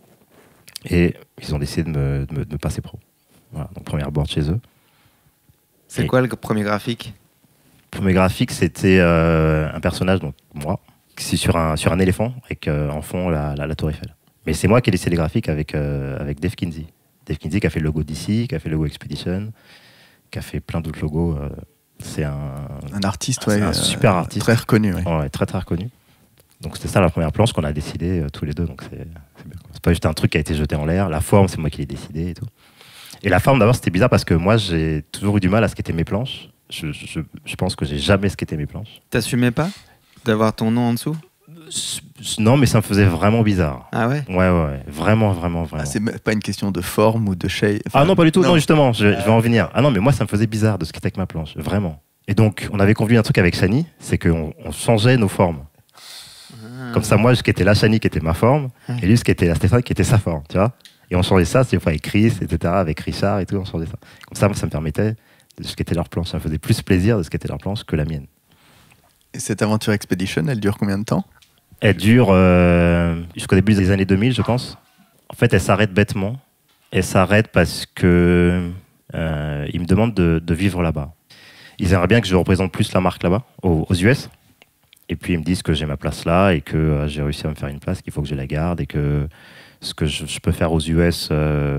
Et ils ont décidé de me passer pro. Voilà, donc première board chez eux. C'est quoi le premier graphique? Le premier graphique, c'était un personnage, donc moi, qui est sur un éléphant, avec en fond la tour Eiffel. Mais c'est moi qui ai laissé les graphiques avec Dave Kinsey. Dave Kinsey qui a fait le logo d'ici, qui a fait le logo Expedition, qui a fait plein d'autres logos. C'est un artiste, un super artiste. Très reconnu. Ouais. Ouais, très très reconnu. Donc c'était ça la première planche qu'on a décidé tous les deux. Donc c'est bien. C'est pas juste un truc qui a été jeté en l'air. La forme, c'est moi qui l'ai décidé et tout. Et la forme, d'abord, c'était bizarre parce que moi, j'ai toujours eu du mal à skater mes planches. Je pense que j'ai jamais skaté mes planches. T'assumais pas d'avoir ton nom en dessous? Non, mais ça me faisait vraiment bizarre. Ah ouais? Ouais. Vraiment. Ah, c'est pas une question de forme ou de shape. Enfin, ah non, pas du tout. Non, justement, je vais en venir. Ah non, mais moi, ça me faisait bizarre de skater avec ma planche. Vraiment. Et donc, on avait convenu un truc avec Shani, c'est qu'on changeait nos formes. Comme ça, moi, je skatais la Shani qui était ma forme, et lui, skatait la Stéphane qui était sa forme, tu vois. Et on changeait ça, c'est avec Chris, etc., avec Richard et tout, on changeait ça. Comme ça, moi, ça me permettait de skater leur planche. Ça me faisait plus plaisir de skater leur planche que la mienne. Et cette aventure Expedition, elle dure combien de temps? Elle dure jusqu'au début des années 2000, je pense. En fait, elle s'arrête bêtement. Elle s'arrête parce que ils me demandent de vivre là-bas. Ils aimeraient bien que je représente plus la marque là-bas, aux US. Et puis ils me disent que j'ai ma place là et que j'ai réussi à me faire une place, qu'il faut que je la garde et que ce que je peux faire aux US,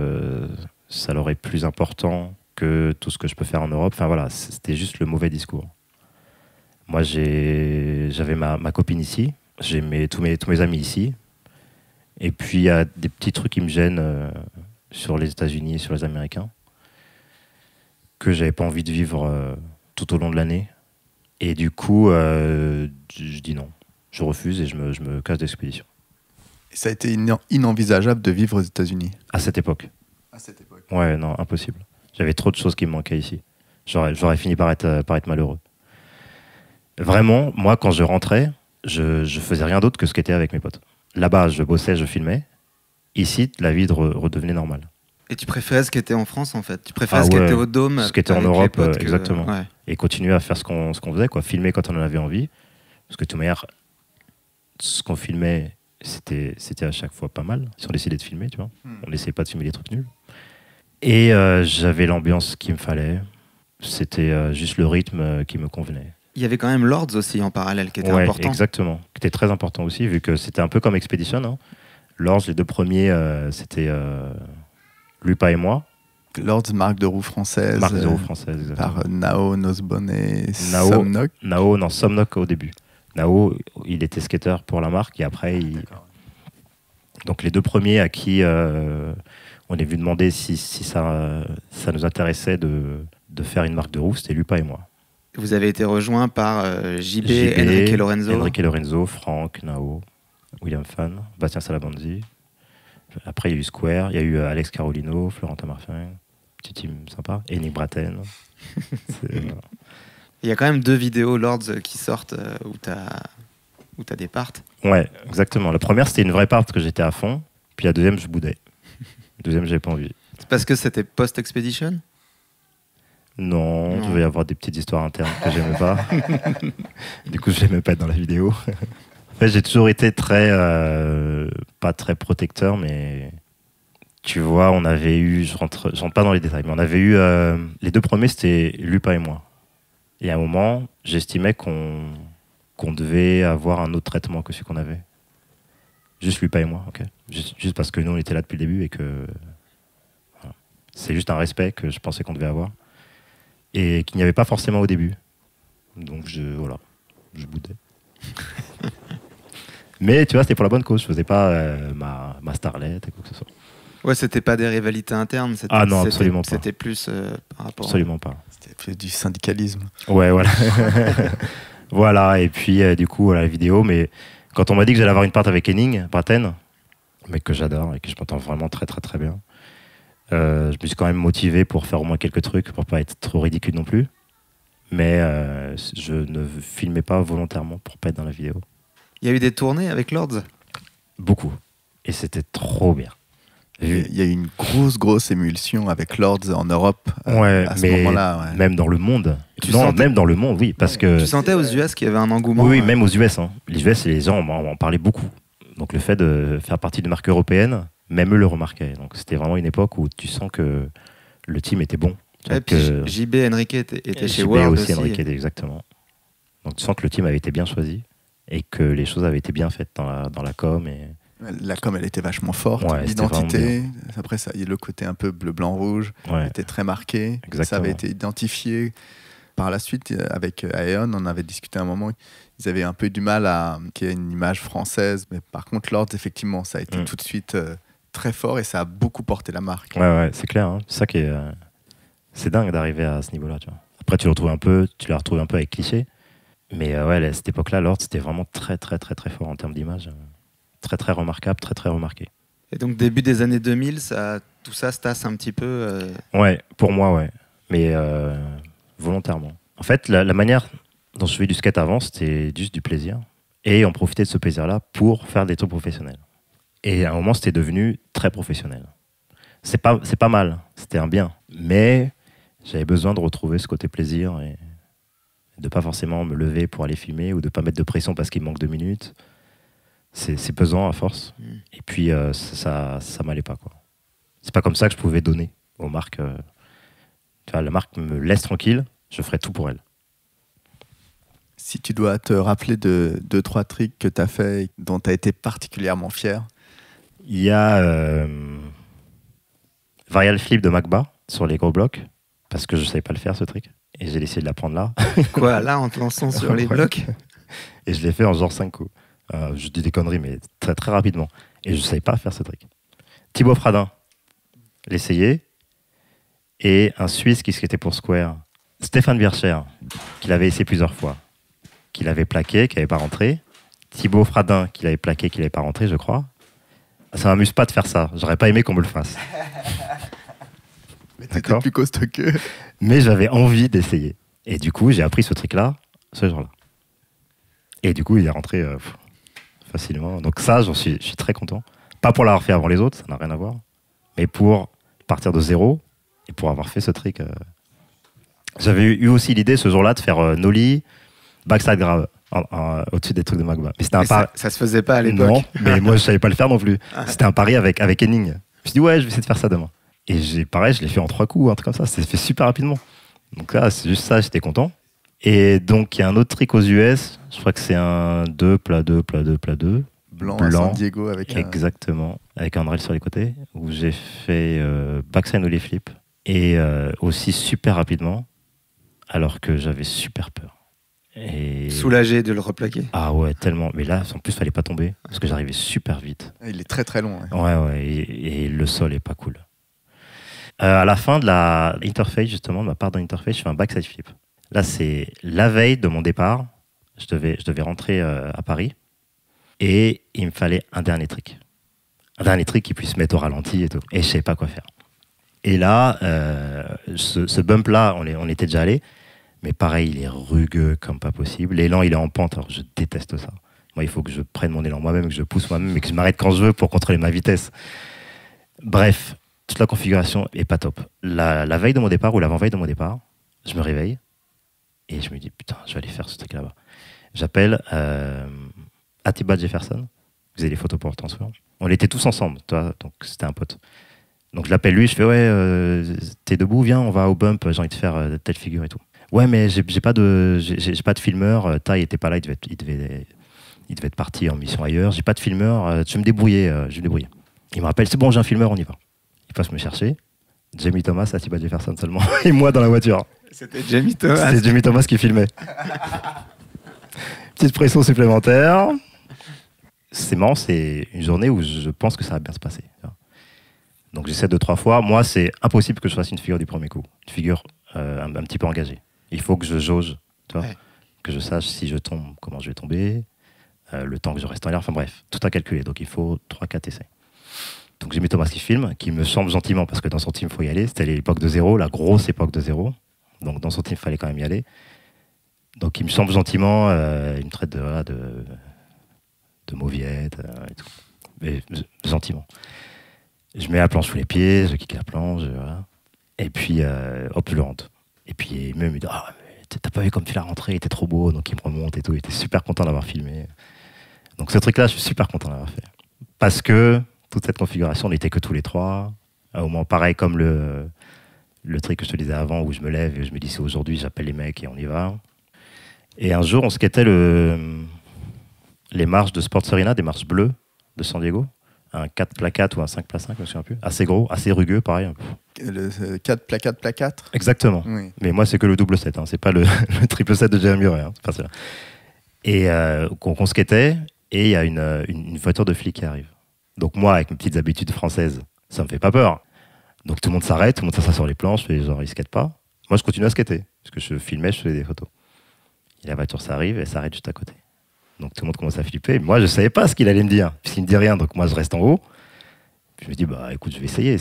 ça leur est plus important que tout ce que je peux faire en Europe. Enfin voilà, c'était juste le mauvais discours. Moi, j'avais ma copine ici, j'ai tous mes amis ici. Et puis il y a des petits trucs qui me gênent sur les États-Unis et sur les Américains que j'avais pas envie de vivre tout au long de l'année. Et du coup, je dis non. Je refuse et je me casse d'expédition. Et ça a été inenvisageable de vivre aux États-Unis à cette époque. À cette époque. Ouais, non, impossible. J'avais trop de choses qui me manquaient ici. J'aurais fini par être malheureux. Vraiment, moi, quand je rentrais, je faisais rien d'autre que ce qu'était avec mes potes. Là-bas, je bossais, je filmais. Ici, la vie redevenait normale. Et tu préférais ce qui était en France, en fait? Tu préférais ce qui était au Dôme? Ce qui était en Europe, exactement. Ouais. Et continuer à faire ce qu'on faisait, quoi. Filmer quand on en avait envie. Parce que de toute manière, ce qu'on filmait, c'était à chaque fois pas mal. Si on décidait de filmer, tu vois. On n'essayait pas de filmer des trucs nuls. Et j'avais l'ambiance qu'il me fallait. C'était juste le rythme qui me convenait. Il y avait quand même Lords aussi en parallèle qui était important. Exactement. Qui était très important aussi, vu que c'était un peu comme Expedition. Hein. Lords, les deux premiers, c'était Lupa et moi. Lords, marque de roue française. Marque de roue française, exactement. Par Nao, Nosebone et Somnock. Somnock au début. Nao, il était skater pour la marque et après, donc les deux premiers à qui on est venu demander si ça nous intéressait de faire une marque de roue, c'était Lupa et moi. Vous avez été rejoint par JB, Enrique Lorenzo, Franck, Nao, William Fan, Bastien Salabanzi. Après, il y a eu Square, il y a eu Alex Carolino, Florentin Marfin, petit team sympa, et Nick Bratten. Il y a quand même 2 vidéos Lords qui sortent où t'as des parts. Ouais, exactement. La première, c'était une vraie part parce que j'étais à fond, puis la deuxième, je boudais. La deuxième, j'avais pas envie. C'est parce que c'était post-expedition? Non, il devait y avoir des petites histoires internes que j'aimais pas. Du coup, je l'aimais pas être dans la vidéo. En fait, j'ai toujours été pas très protecteur, mais tu vois, on avait eu, je rentre pas dans les détails, mais on avait eu, les deux premiers, c'était Lupa et moi. Et à un moment, j'estimais qu'on devait avoir un autre traitement que celui qu'on avait. Juste Lupa et moi, ok. Juste parce que nous, on était là depuis le début et que voilà. C'est juste un respect que je pensais qu'on devait avoir. Et qu'il n'y avait pas forcément au début. Donc, je boudais. Mais tu vois, c'était pour la bonne cause. Je faisais pas ma starlette et quoi que ce soit. Ouais, c'était pas des rivalités internes. Ah non, absolument pas. C'était plus par rapport. Absolument pas. C'était plus du syndicalisme. Ouais, voilà. Voilà, et puis du coup, voilà, la vidéo. Mais quand on m'a dit que j'allais avoir une part avec Henning Braten, mec que j'adore et que je m'entends vraiment très très très bien, je me suis quand même motivé pour faire au moins quelques trucs, pour pas être trop ridicule non plus. Mais je ne filmais pas volontairement pour pas être dans la vidéo. Il y a eu des tournées avec Lords? Beaucoup. Et c'était trop bien. Il y a eu une grosse émulsion avec Lords en Europe Ouais, à ce mais moment-là. Ouais. même dans le monde. Tu Non, sentais- même dans le monde, oui. Parce que... Tu sentais aux US qu'il y avait un engouement? Oui, même aux US. Hein. Les US, les gens en parlaient beaucoup. Donc le fait de faire partie de marque européenne, même eux le remarquaient. Donc c'était vraiment une époque où tu sens que le team était bon. Et puis JB Henrique était chez JB World aussi. aussi. Henrique était exactement. Donc tu sens que le team avait été bien choisi et que les choses avaient été bien faites dans la com. Et... La com, elle était vachement forte. Ouais, c'était l'identité, après ça, il y a le côté un peu bleu, blanc, rouge, Ouais. était très marqué. Exactement. Ça avait été identifié. Par la suite, avec Aeon, on avait discuté un moment, ils avaient un peu du mal à qu'il y ait une image française. Mais par contre, Lords, effectivement, ça a été tout de suite très fort et ça a beaucoup porté la marque. Ouais, c'est clair. Hein. C'est ça qui est... c'est dingue d'arriver à ce niveau-là. Tu vois. Après, tu l'as retrouvé un peu avec Cliché. Mais ouais, à cette époque-là, Lords, c'était vraiment très, très, très, très fort en termes d'image. Très, très remarquable, très, très remarqué. Et donc, début des années 2000, tout ça se tasse un petit peu Ouais, pour moi, ouais. Mais volontairement. En fait, la manière dont je faisais du skate avant, c'était juste du plaisir. Et on profitait de ce plaisir-là pour faire des trucs professionnels. Et à un moment, c'était devenu très professionnel. C'est pas mal, c'était un bien. Mais j'avais besoin de retrouver ce côté plaisir et de pas forcément me lever pour aller filmer ou de pas mettre de pression parce qu'il manque 2 minutes. C'est pesant à force. Et puis, ça m'allait pas, quoi. C'est pas comme ça que je pouvais donner aux marques. Tu vois, la marque me laisse tranquille, je ferai tout pour elle. Si tu dois te rappeler de 2-3 tricks que tu as fait et dont tu as été particulièrement fier. Il y a Varial Flip de Magba sur les gros blocs, parce que je savais pas le faire, ce trick. Et j'ai essayé de l'apprendre là. Quoi, là, en te lançant sur les Ouais. blocs? Et je l'ai fait en genre 5 coups. Je dis des conneries, mais très très rapidement. Et je savais pas faire ce trick. Thibaut Fradin, l'essayait. Et un Suisse qui skatait pour Square, Stéphane Bircher, qui l'avait essayé plusieurs fois, qui l'avait plaqué, qui n'avait pas rentré. Thibaut Fradin, qui l'avait plaqué, qui n'avait pas rentré, je crois. Ça m'amuse pas de faire ça. J'aurais pas aimé qu'on me le fasse. Mais t'étais plus costaud qu'eux. Mais j'avais envie d'essayer. Et du coup, j'ai appris ce trick-là, ce jour-là. Et du coup, il est rentré facilement. Donc ça, je suis très content. Pas pour l'avoir fait avant les autres, ça n'a rien à voir. Mais pour partir de zéro et pour avoir fait ce trick. J'avais eu aussi l'idée ce jour-là de faire nollie, backside grab au-dessus des trucs de Magba. Mais c'était un pari. Ça se faisait pas à l'époque. Non, mais moi, je savais pas le faire non plus. C'était un pari avec Henning. Je me suis dit, ouais, je vais essayer de faire ça demain. Et pareil, je l'ai fait en 3 coups, un truc comme ça. C'était fait super rapidement. Donc là, c'est juste ça, j'étais content. Et donc, il y a un autre trick aux US. Je crois que c'est un 2, plat 2, plat 2, plat 2. Blanc à San Diego avec Exactement. Avec un rail sur les côtés. Où j'ai fait backside ollie flip. Et aussi super rapidement. Alors que j'avais super peur. Et... Soulagé de le replaquer. Ah ouais, tellement. Mais là, en plus, fallait pas tomber. Parce que j'arrivais super vite. Il est très très long. Ouais. Et le sol est pas cool. À la fin de la interface, justement, de ma part dans l'interface, je fais un backside flip. Là, c'est la veille de mon départ. Je devais rentrer à Paris. Et il me fallait un dernier trick. Un dernier trick qui puisse mettre au ralenti et tout. Et je savais pas quoi faire. Et là, ce bump-là, on était déjà allé. Mais pareil, il est rugueux comme pas possible. L'élan, il est en pente. Alors, je déteste ça. Moi, il faut que je prenne mon élan moi-même, que je pousse moi-même, et que je m'arrête quand je veux pour contrôler ma vitesse. Bref, toute la configuration est pas top. La veille de mon départ, ou l'avant-veille de mon départ, je me réveille et je me dis, putain, je vais aller faire ce truc là-bas. J'appelle Atiba Jefferson. Vous avez les photos pour le transfert. On était tous ensemble, toi, donc c'était un pote. Donc je l'appelle lui, je fais, ouais, t'es debout, viens, on va au bump, j'ai envie de faire telle figure et tout. Ouais, mais j'ai pas de filmeur. Tai était pas là, il devait être parti en mission ailleurs. J'ai pas de filmeur. Je vais me débrouiller. Il me rappelle, c'est bon, j'ai un filmeur, on y va. Il passe me chercher. Jamie Thomas, Atiba Jefferson seulement, et moi dans la voiture. C'était Jamie Thomas. C'était Jamie Thomas qui filmait. Petite pression supplémentaire. C'est marrant, c'est une journée où je pense que ça va bien se passer. Donc j'essaie 2-3 fois. Moi, c'est impossible que je fasse une figure du premier coup. Une figure un petit peu engagée. Il faut que je jauge, tu vois, que je sache si je tombe, comment je vais tomber, le temps que je reste en l'air. Enfin bref, tout à calculer. Donc il faut 3-4 essais. Donc j'ai mis Thomas qui filme, qui me chambre gentiment, parce que dans son team, il faut y aller. C'était l'époque de zéro, la grosse époque de zéro. Donc dans son team, il fallait quand même y aller. Donc il me chambre gentiment, il me traite de mauviette et tout. Mais gentiment. Je mets la planche sous les pieds, je kick la planche, voilà. Et puis, hop, je le rentre. Et puis, même, il me dit, ah, mais t'as pas vu comme tu l'as rentré, il était trop beau, donc il me remonte et tout. Il était super content d'avoir filmé. Donc ce truc-là, je suis super content d'avoir fait. Parce que toute cette configuration, on n'était que tous les trois. Au moins, pareil comme le truc que je te disais avant, où je me lève et je me dis, c'est aujourd'hui, j'appelle les mecs et on y va. Et un jour, on skatait les marches de Sports Arena, des marches bleues de San Diego. Un 4x4 ou un 5x5, je me souviens plus. Assez gros, assez rugueux, pareil. Le 4x4x4 ? Exactement. Oui. Mais moi, c'est que le double 7, hein. C'est pas le triple 7 de Jeremy Murray. Hein. C'est pas ça. Et qu'on skatait, et il y a une voiture de flic qui arrive. Donc moi, avec mes petites habitudes françaises, ça me fait pas peur. Donc tout le monde s'arrête, tout le monde s'assoit sur les planches, et genre, ils skatent pas. Moi, je continue à skater, parce que je filmais, je faisais des photos. Et la voiture s'arrive, et elle s'arrête juste à côté. Donc tout le monde commence à flipper. Moi, je savais pas ce qu'il allait me dire. Puisqu'il me dit rien, donc moi, je reste en haut. Puis je me dis, bah écoute, je vais essayer.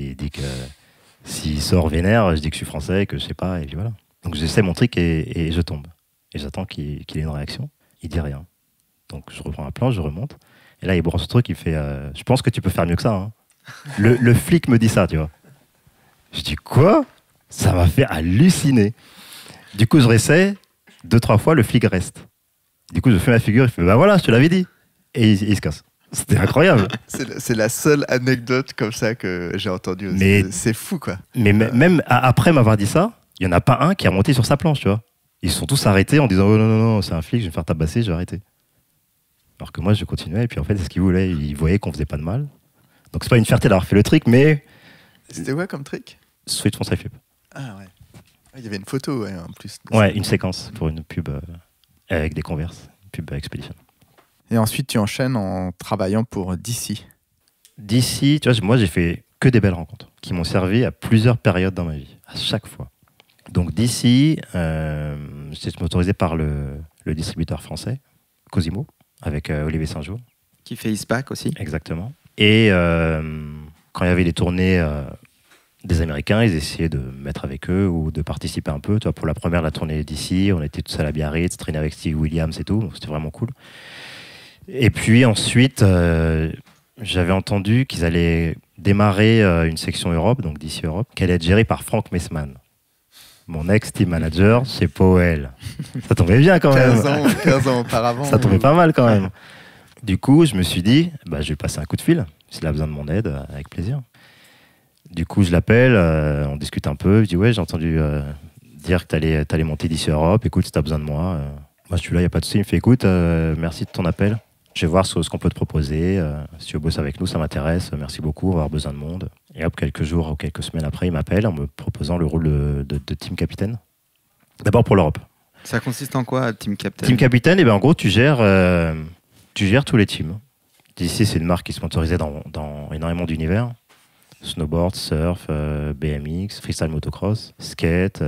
S'il sort vénère, je dis que je suis français, que je sais pas, et puis voilà. Donc j'essaie mon trick et je tombe. Et j'attends qu'il ait une réaction. Il dit rien. Donc je reprends la planche, je remonte. Et là, il branche ce truc, il fait je pense que tu peux faire mieux que ça. Hein. Le flic me dit ça, tu vois. Je dis quoi ? Ça m'a fait halluciner. Du coup, je réessaie. 2-3 fois, le flic reste. Du coup, je fais ma figure, il fait bah voilà, je te l'avais dit. Et il se casse. C'était incroyable. C'est la seule anecdote comme ça que j'ai entendue. C'est fou, quoi. Mais même après m'avoir dit ça, il n'y en a pas un qui est remonté sur sa planche, tu vois. Ils se sont tous arrêtés en disant oh non, c'est un flic, je vais me faire tabasser, je vais arrêter. Alors que moi, je continuais, et puis en fait, c'est ce qu'ils voulaient. Ils voyaient qu'on faisait pas de mal. Donc, c'est pas une fierté d'avoir fait le trick, mais. C'était quoi comme trick ? Switch from side flip. Ah ouais. Il y avait une photo, ouais, en plus. Ouais, une séquence pour une pub avec des Converse, une pub Expedition. Et ensuite, tu enchaînes en travaillant pour DC. DC, tu vois, moi, j'ai fait que des belles rencontres qui m'ont servi à plusieurs périodes dans ma vie, à chaque fois. Donc, DC, j'étais sponsorisé par le distributeur français, Cosimo, avec Olivier Saint-Jean. Qui fait ISPAC aussi. Exactement. Et quand il y avait les tournées des Américains, ils essayaient de me mettre avec eux ou de participer un peu. Tu vois, pour la première, la tournée d'ici, on était tous à la Biarritz, traîner avec Steve Williams et tout, donc c'était vraiment cool. Et puis ensuite, j'avais entendu qu'ils allaient démarrer une section Europe, donc d'ici Europe, qui allait être gérée par Frank Messman, mon ex-team manager chez Powell. Ça tombait bien quand même. 15 ans auparavant. Ça tombait pas mal quand même. Du coup, je me suis dit, bah, je vais passer un coup de fil. S'il a besoin de mon aide, avec plaisir. Du coup, je l'appelle, on discute un peu. Je dis, ouais, j'ai entendu dire que t'allais monter d'ici Europe. Écoute, si t'as besoin de moi, moi je suis là, il n'y a pas de souci. Il me fait, écoute, merci de ton appel. Je vais voir ce qu'on peut te proposer. Si tu veux bosser avec nous, ça m'intéresse. Merci beaucoup, on va avoir besoin de monde. Et hop, quelques jours ou quelques semaines après, il m'appelle en me proposant le rôle de team capitaine. D'abord pour l'Europe. Ça consiste en quoi, team captain ? Team capitaine, en gros, tu gères tous les teams. D'ici, c'est une marque qui est sponsorisée dans énormément d'univers. Snowboard, surf, BMX, freestyle motocross, skate,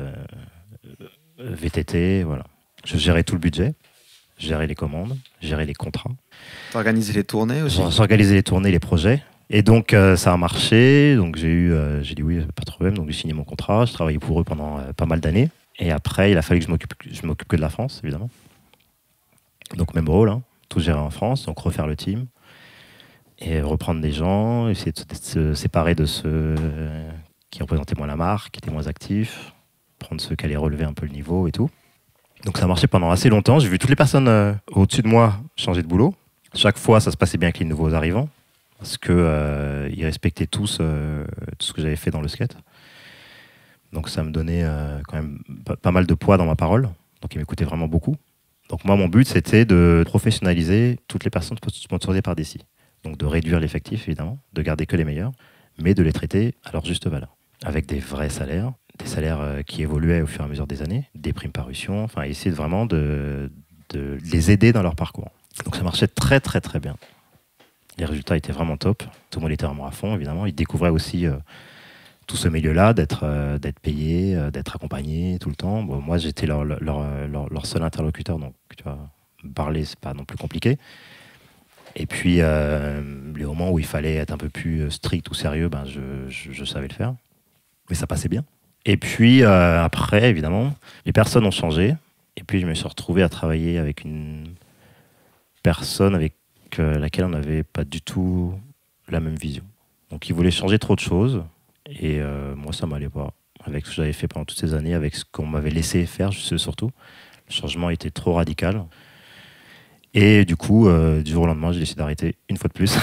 VTT, voilà. Je gérais tout le budget, je gérais les commandes, je gérais les contrats. T'organisais les tournées aussi ? J'organisais les tournées, les projets. Et donc, ça a marché. Donc, j'ai dit oui, pas de problème. Donc, j'ai signé mon contrat. Je travaillais pour eux pendant pas mal d'années. Et après, il a fallu que je m'occupe que de la France, évidemment. Donc, même rôle, hein, tout gérer en France. Donc, refaire le team. Et reprendre des gens, essayer de se séparer de ceux qui représentaient moins la marque, qui étaient moins actifs, prendre ceux qui allaient relever un peu le niveau et tout. Donc ça a marché pendant assez longtemps. J'ai vu toutes les personnes au-dessus de moi changer de boulot. Chaque fois, ça se passait bien avec les nouveaux arrivants, parce qu'ils respectaient tous tout ce que j'avais fait dans le skate. Donc ça me donnait quand même pas mal de poids dans ma parole. Donc ils m'écoutaient vraiment beaucoup. Donc moi, mon but, c'était de professionnaliser toutes les personnes sponsorisées par DC. Donc de réduire l'effectif, évidemment, de garder que les meilleurs, mais de les traiter à leur juste valeur, avec des vrais salaires, des salaires qui évoluaient au fur et à mesure des années, des primes parution, enfin essayer vraiment de les aider dans leur parcours. Donc ça marchait très très très bien. Les résultats étaient vraiment top. Tout le monde était vraiment à fond, évidemment. Ils découvraient aussi tout ce milieu-là, d'être payé, d'être accompagné tout le temps. Bon, moi, j'étais leur seul interlocuteur, donc tu vois, parler, c'est pas non plus compliqué. Et puis, les moments où il fallait être un peu plus strict ou sérieux, ben, je savais le faire. Mais ça passait bien. Et puis, après, évidemment, les personnes ont changé. Et puis, je me suis retrouvé à travailler avec une personne avec laquelle on n'avait pas du tout la même vision. Donc, il voulait changer trop de choses. Et moi, ça m'allait pas. Avec ce que j'avais fait pendant toutes ces années, avec ce qu'on m'avait laissé faire, surtout. Le changement était trop radical. Et du coup, du jour au lendemain, j'ai décidé d'arrêter une fois de plus.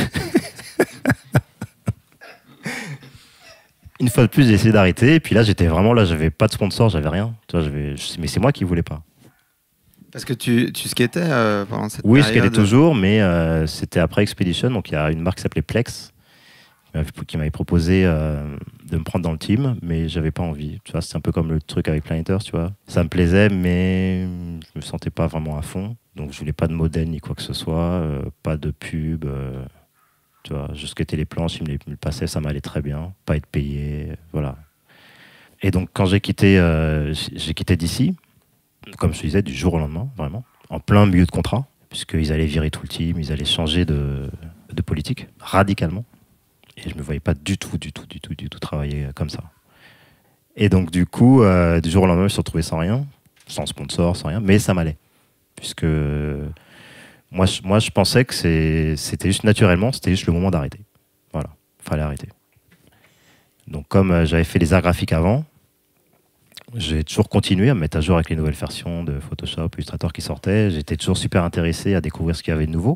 Une fois de plus, j'ai décidé d'arrêter. Et puis là, j'avais pas de sponsor, j'avais rien. Tu vois, mais c'est moi qui voulais pas. Parce que tu skatais pendant cette période. Oui, je skatais toujours, mais c'était après Expedition. Donc il y a une marque qui s'appelait Plex qui m'avait proposé de me prendre dans le team, mais j'avais pas envie. Tu vois, c'est un peu comme le truc avec Planeters, tu vois. Ça me plaisait, mais je me sentais pas vraiment à fond. Donc je voulais pas de modèle ni quoi que ce soit, pas de pub. Tu vois, je skatais les planches, ils me le passaient, ça m'allait très bien. Pas être payé, voilà. Et donc quand j'ai quitté DC, comme je te disais, du jour au lendemain, vraiment, en plein milieu de contrat, puisqu'ils allaient virer tout le team, ils allaient changer de politique radicalement. Et je me voyais pas du tout travailler comme ça. Et donc du coup, du jour au lendemain, je me suis retrouvé sans rien, sans sponsor, sans rien, mais ça m'allait. Puisque moi, je pensais que c'était juste naturellement, c'était juste le moment d'arrêter. Voilà, fallait arrêter. Donc comme j'avais fait les arts graphiques avant, j'ai toujours continué à me mettre à jour avec les nouvelles versions de Photoshop, Illustrator qui sortaient. J'étais toujours super intéressé à découvrir ce qu'il y avait de nouveau.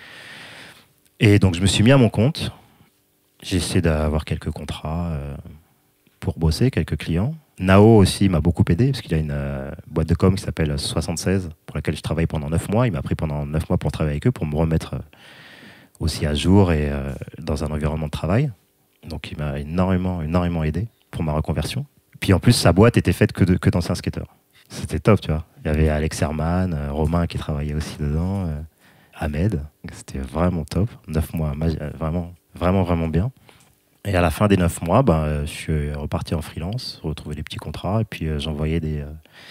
Et donc je me suis mis à mon compte. J'ai essayé d'avoir quelques contrats pour bosser, quelques clients. Nao aussi m'a beaucoup aidé, parce qu'il a une boîte de com qui s'appelle 76, pour laquelle je travaille pendant 9 mois. Il m'a pris pendant 9 mois pour travailler avec eux, pour me remettre aussi à jour et dans un environnement de travail. Donc il m'a énormément aidé pour ma reconversion. Puis en plus, sa boîte était faite que d'anciens skateurs. C'était top, tu vois. Il y avait Alex Herman, Romain qui travaillait aussi dedans, Ahmed. C'était vraiment top. 9 mois, vraiment bien. Et à la fin des 9 mois, je suis reparti en freelance, retrouver des petits contrats, et puis j'envoyais des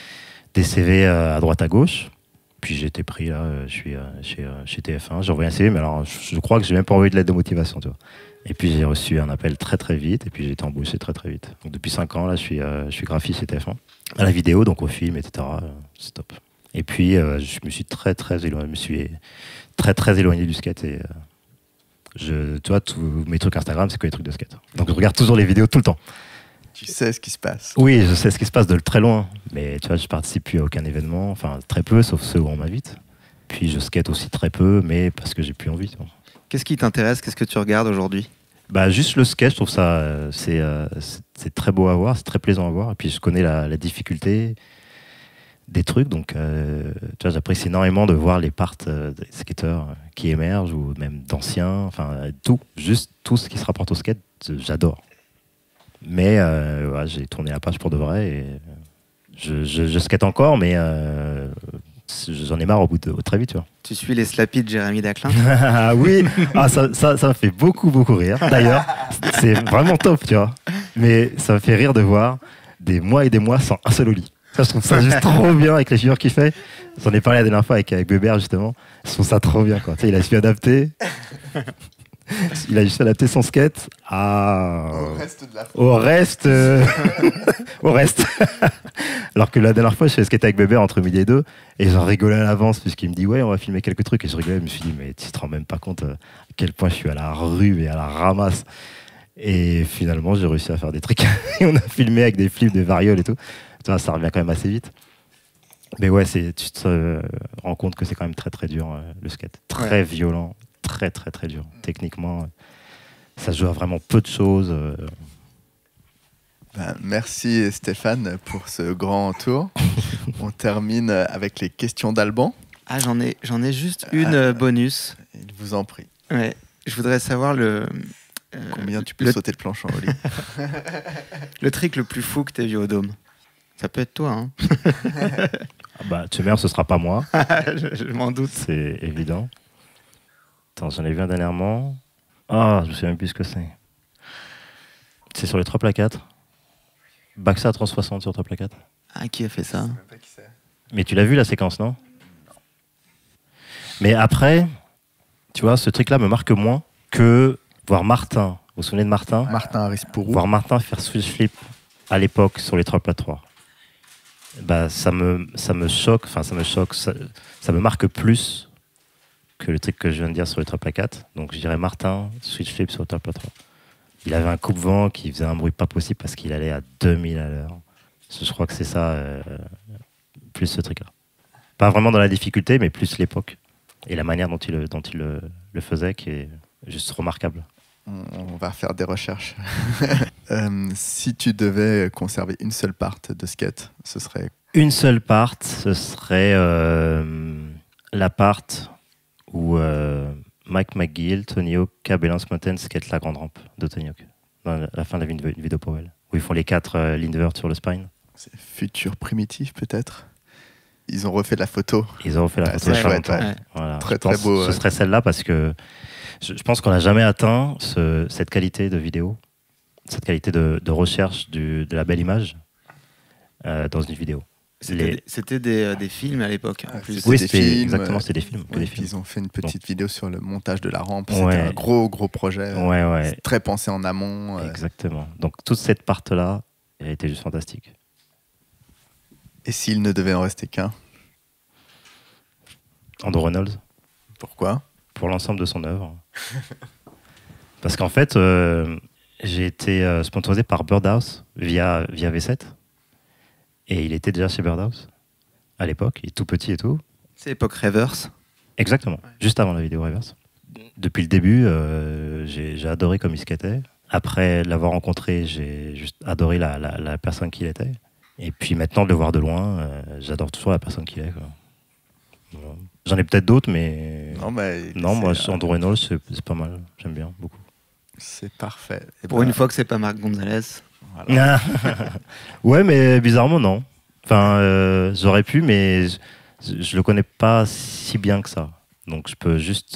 CV à droite à gauche. Puis j'ai été pris là, je suis chez TF1, j'ai envoyé un CV, mais alors je crois que j'ai même pas envoyé de lettre de motivation, tu vois. Et puis j'ai reçu un appel très vite, et puis j'ai été embauché très vite. Donc depuis 5 ans, là, je suis graphiste chez TF1, à la vidéo, donc au film, etc. C'est top. Et puis je me suis très éloigné du skate, et tu vois, tous mes trucs Instagram, c'est que les trucs de skate. Donc je regarde toujours les vidéos tout le temps. Tu sais ce qui se passe. Oui, je sais ce qui se passe de très loin, mais tu vois, je participe plus à aucun événement, enfin très peu, sauf ceux où on m'invite. Puis je skate aussi très peu, mais parce que j'ai plus envie. Tu vois. Qu'est-ce qui t'intéresse? Qu'est-ce que tu regardes aujourd'hui? Juste le skate, je trouve ça c'est très beau à voir, c'est très plaisant à voir. Et puis je connais la difficulté des trucs, donc tu vois, j'apprécie énormément de voir les parts des skateurs qui émergent, ou même d'anciens, enfin juste tout ce qui se rapporte au skate, j'adore. Mais j'ai tourné la page pour de vrai, et je skate encore, mais j'en ai marre très vite, tu vois. Tu suis les slapies de Jérémy Daclin? Ah oui, ça me fait beaucoup rire. D'ailleurs, c'est vraiment top, tu vois. Mais ça me fait rire de voir des mois et des mois sans un seul ollie. Ça, je trouve ça juste trop bien avec les figures qu'il fait. J'en ai parlé la dernière fois avec Bébert, justement. Je trouve ça trop bien, quoi. Tu sais, il a su adapter. Il a juste adapté son skate Au reste de la au reste. Alors que la dernière fois, je faisais skate avec Bébert entre midi et 2, et j'en rigolais à l'avance, puisqu'il me dit ouais, on va filmer quelques trucs, et je rigolais. Je me suis dit mais tu te rends même pas compte à quel point je suis à la rue et à la ramasse. Et finalement, j'ai réussi à faire des trucs. Et on a filmé avec des flips de variole et tout. Tu vois, ça revient quand même assez vite. Mais ouais, tu te rends compte que c'est quand même très dur, le skate. Très violent, très dur. Techniquement, ça joue à vraiment peu de choses. Merci Stéphane pour ce grand tour. On termine avec les questions d'Alban. Ah, j'en ai juste une bonus. Il vous en prie. Ouais, je voudrais savoir combien tu peux sauter de planche en ollie. Le trick le plus fou que tu as vu au Dôme. Ça peut être toi, hein. Tu sais bien, ce sera pas moi. Je m'en doute. C'est évident. Attends, j'en ai vu un dernièrement. Ah, je me souviens même plus ce que c'est. C'est sur les 3x4. Baxa 360 sur 3x4. Ah, qui a fait ça? Mais tu l'as vu la séquence, non? Mais après, tu vois, ce truc-là me marque moins que voir Martin. Vous vous souvenez de Martin? Martin Harris-Pourou. Voir Martin faire switch flip à l'époque sur les 3x3. Bah, ça me choque, ça me marque plus que le truc que je viens de dire sur les 3x4. Donc je dirais Martin, switch flip sur le 3x3. Il avait un coupe-vent qui faisait un bruit pas possible parce qu'il allait à 2000 à l'heure. Je crois que c'est ça, plus ce truc-là. Pas vraiment dans la difficulté, mais plus l'époque et la manière dont il le faisait qui est juste remarquable. On va faire des recherches. Si tu devais conserver une seule part de skate, ce serait... Une seule part, ce serait la part où Mike McGill, Tony Hawk, Cab et Lance Mountain skate la grande rampe de Tony Hawk. Dans la fin de la vidéo Powell. Où ils font les 4 lean sur le spine. C'est futur primitif peut-être. Ils ont refait la photo. Ils ont refait la photo. C'est chouette, ouais. Voilà. Très très beau. Ce serait celle-là parce que je pense qu'on n'a jamais atteint cette qualité de vidéo, cette qualité de recherche de la belle image dans une vidéo. C'était des films à l'époque. Oui, des films, exactement, c'était des films. Ouais, ils ont fait une petite vidéo sur le montage de la rampe. Ouais. C'était un gros projet. Ouais. Très pensé en amont. Exactement. Donc toute cette part-là, elle était juste fantastique. Et s'il ne devait en rester qu'un? Andrew Reynolds. Pourquoi? Pour l'ensemble de son œuvre. Parce qu'en fait, j'ai été sponsorisé par Birdhouse via V7. Et il était déjà chez Birdhouse à l'époque, il est tout petit et tout. C'est l'époque Reverse. Exactement, juste avant la vidéo Reverse. Depuis le début, j'ai adoré comme il skatait. Après l'avoir rencontré, j'ai juste adoré la personne qu'il était. Et puis maintenant, de le voir de loin, j'adore toujours la personne qu'il est. Voilà. J'en ai peut-être d'autres, mais... Non, moi, Andrew Reynolds, c'est pas mal. J'aime bien, beaucoup. C'est parfait. Pour une fois que c'est pas Marc Gonzalez. Voilà. Ouais, mais bizarrement, non. Enfin, j'aurais pu, mais je le connais pas si bien que ça. Donc, je peux juste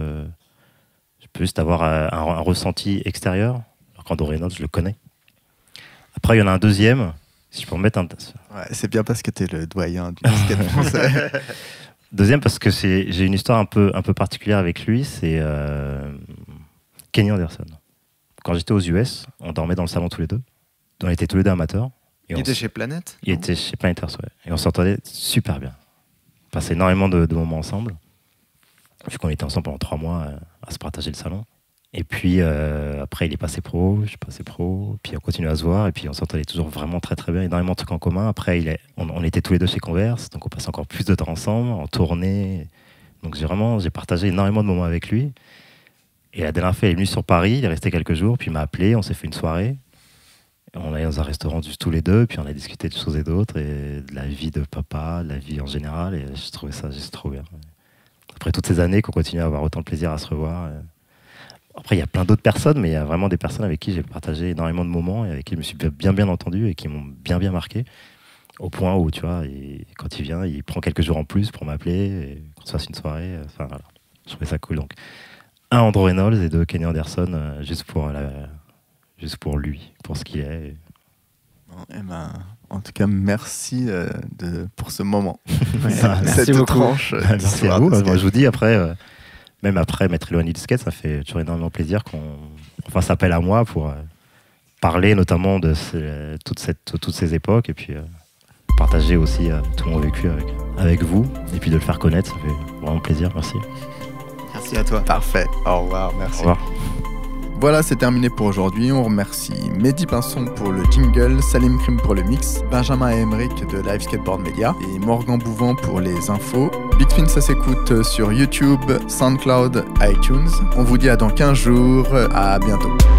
avoir un ressenti extérieur. Alors qu'Andrew Reynolds, je le connais. Après, il y en a un deuxième. Si je peux en mettre un... Ouais, c'est bien parce que tu es le doyen du skate français. Deuxième, parce que j'ai une histoire un peu particulière avec lui. C'est Kenny Anderson. Quand j'étais aux US, on dormait dans le salon tous les deux. On était tous les deux amateurs. Il était chez Planète? Il était chez Planet Earth, ouais. Et on s'entendait super bien. On passait énormément de moments ensemble. Vu qu'on était ensemble pendant 3 mois à se partager le salon. Et puis après, il est passé pro, je suis passé pro. Puis on continue à se voir. Et puis on s'entendait toujours vraiment très très bien. Énormément de trucs en commun. Après, on était tous les deux chez Converse. Donc on passait encore plus de temps ensemble, en tournée. Donc j'ai partagé énormément de moments avec lui. Et la dernière fois, il est venu sur Paris. Il est resté quelques jours. Puis il m'a appelé. On s'est fait une soirée. On allait dans un restaurant juste tous les deux, puis on a discuté de choses et d'autres, et de la vie de papa, de la vie en général, et je trouvais ça juste trop bien. Après toutes ces années qu'on continue à avoir autant de plaisir à se revoir. Après, il y a plein d'autres personnes, mais il y a vraiment des personnes avec qui j'ai partagé énormément de moments, et avec qui je me suis bien entendu, et qui m'ont bien marqué, au point où, tu vois, quand il vient, il prend quelques jours en plus pour m'appeler, et qu'on se fasse une soirée, enfin voilà. Je trouvais ça cool. Donc, 1, Andrew Reynolds, et 2, Kenny Anderson, juste pour lui, pour ce qu'il est. Bon, en tout cas, merci pour ce moment. Merci beaucoup. Tranche. Merci à vous. Moi, je vous dis, même après m'être éloigné du skate, ça fait toujours énormément plaisir qu'on fasse appel à moi pour parler notamment de toutes ces époques et puis partager aussi tout mon vécu avec vous et puis de le faire connaître. Ça fait vraiment plaisir. Merci. Merci à toi. Parfait. Au revoir. Merci. Au revoir. Voilà, c'est terminé pour aujourd'hui. On remercie Mehdi Pinson pour le jingle, Salim Krim pour le mix, Benjamin et Emeric de Live Skateboard Media et Morgan Bouvant pour les infos. Bitfin, ça s'écoute sur YouTube, SoundCloud, iTunes. On vous dit à dans 15 jours. À bientôt.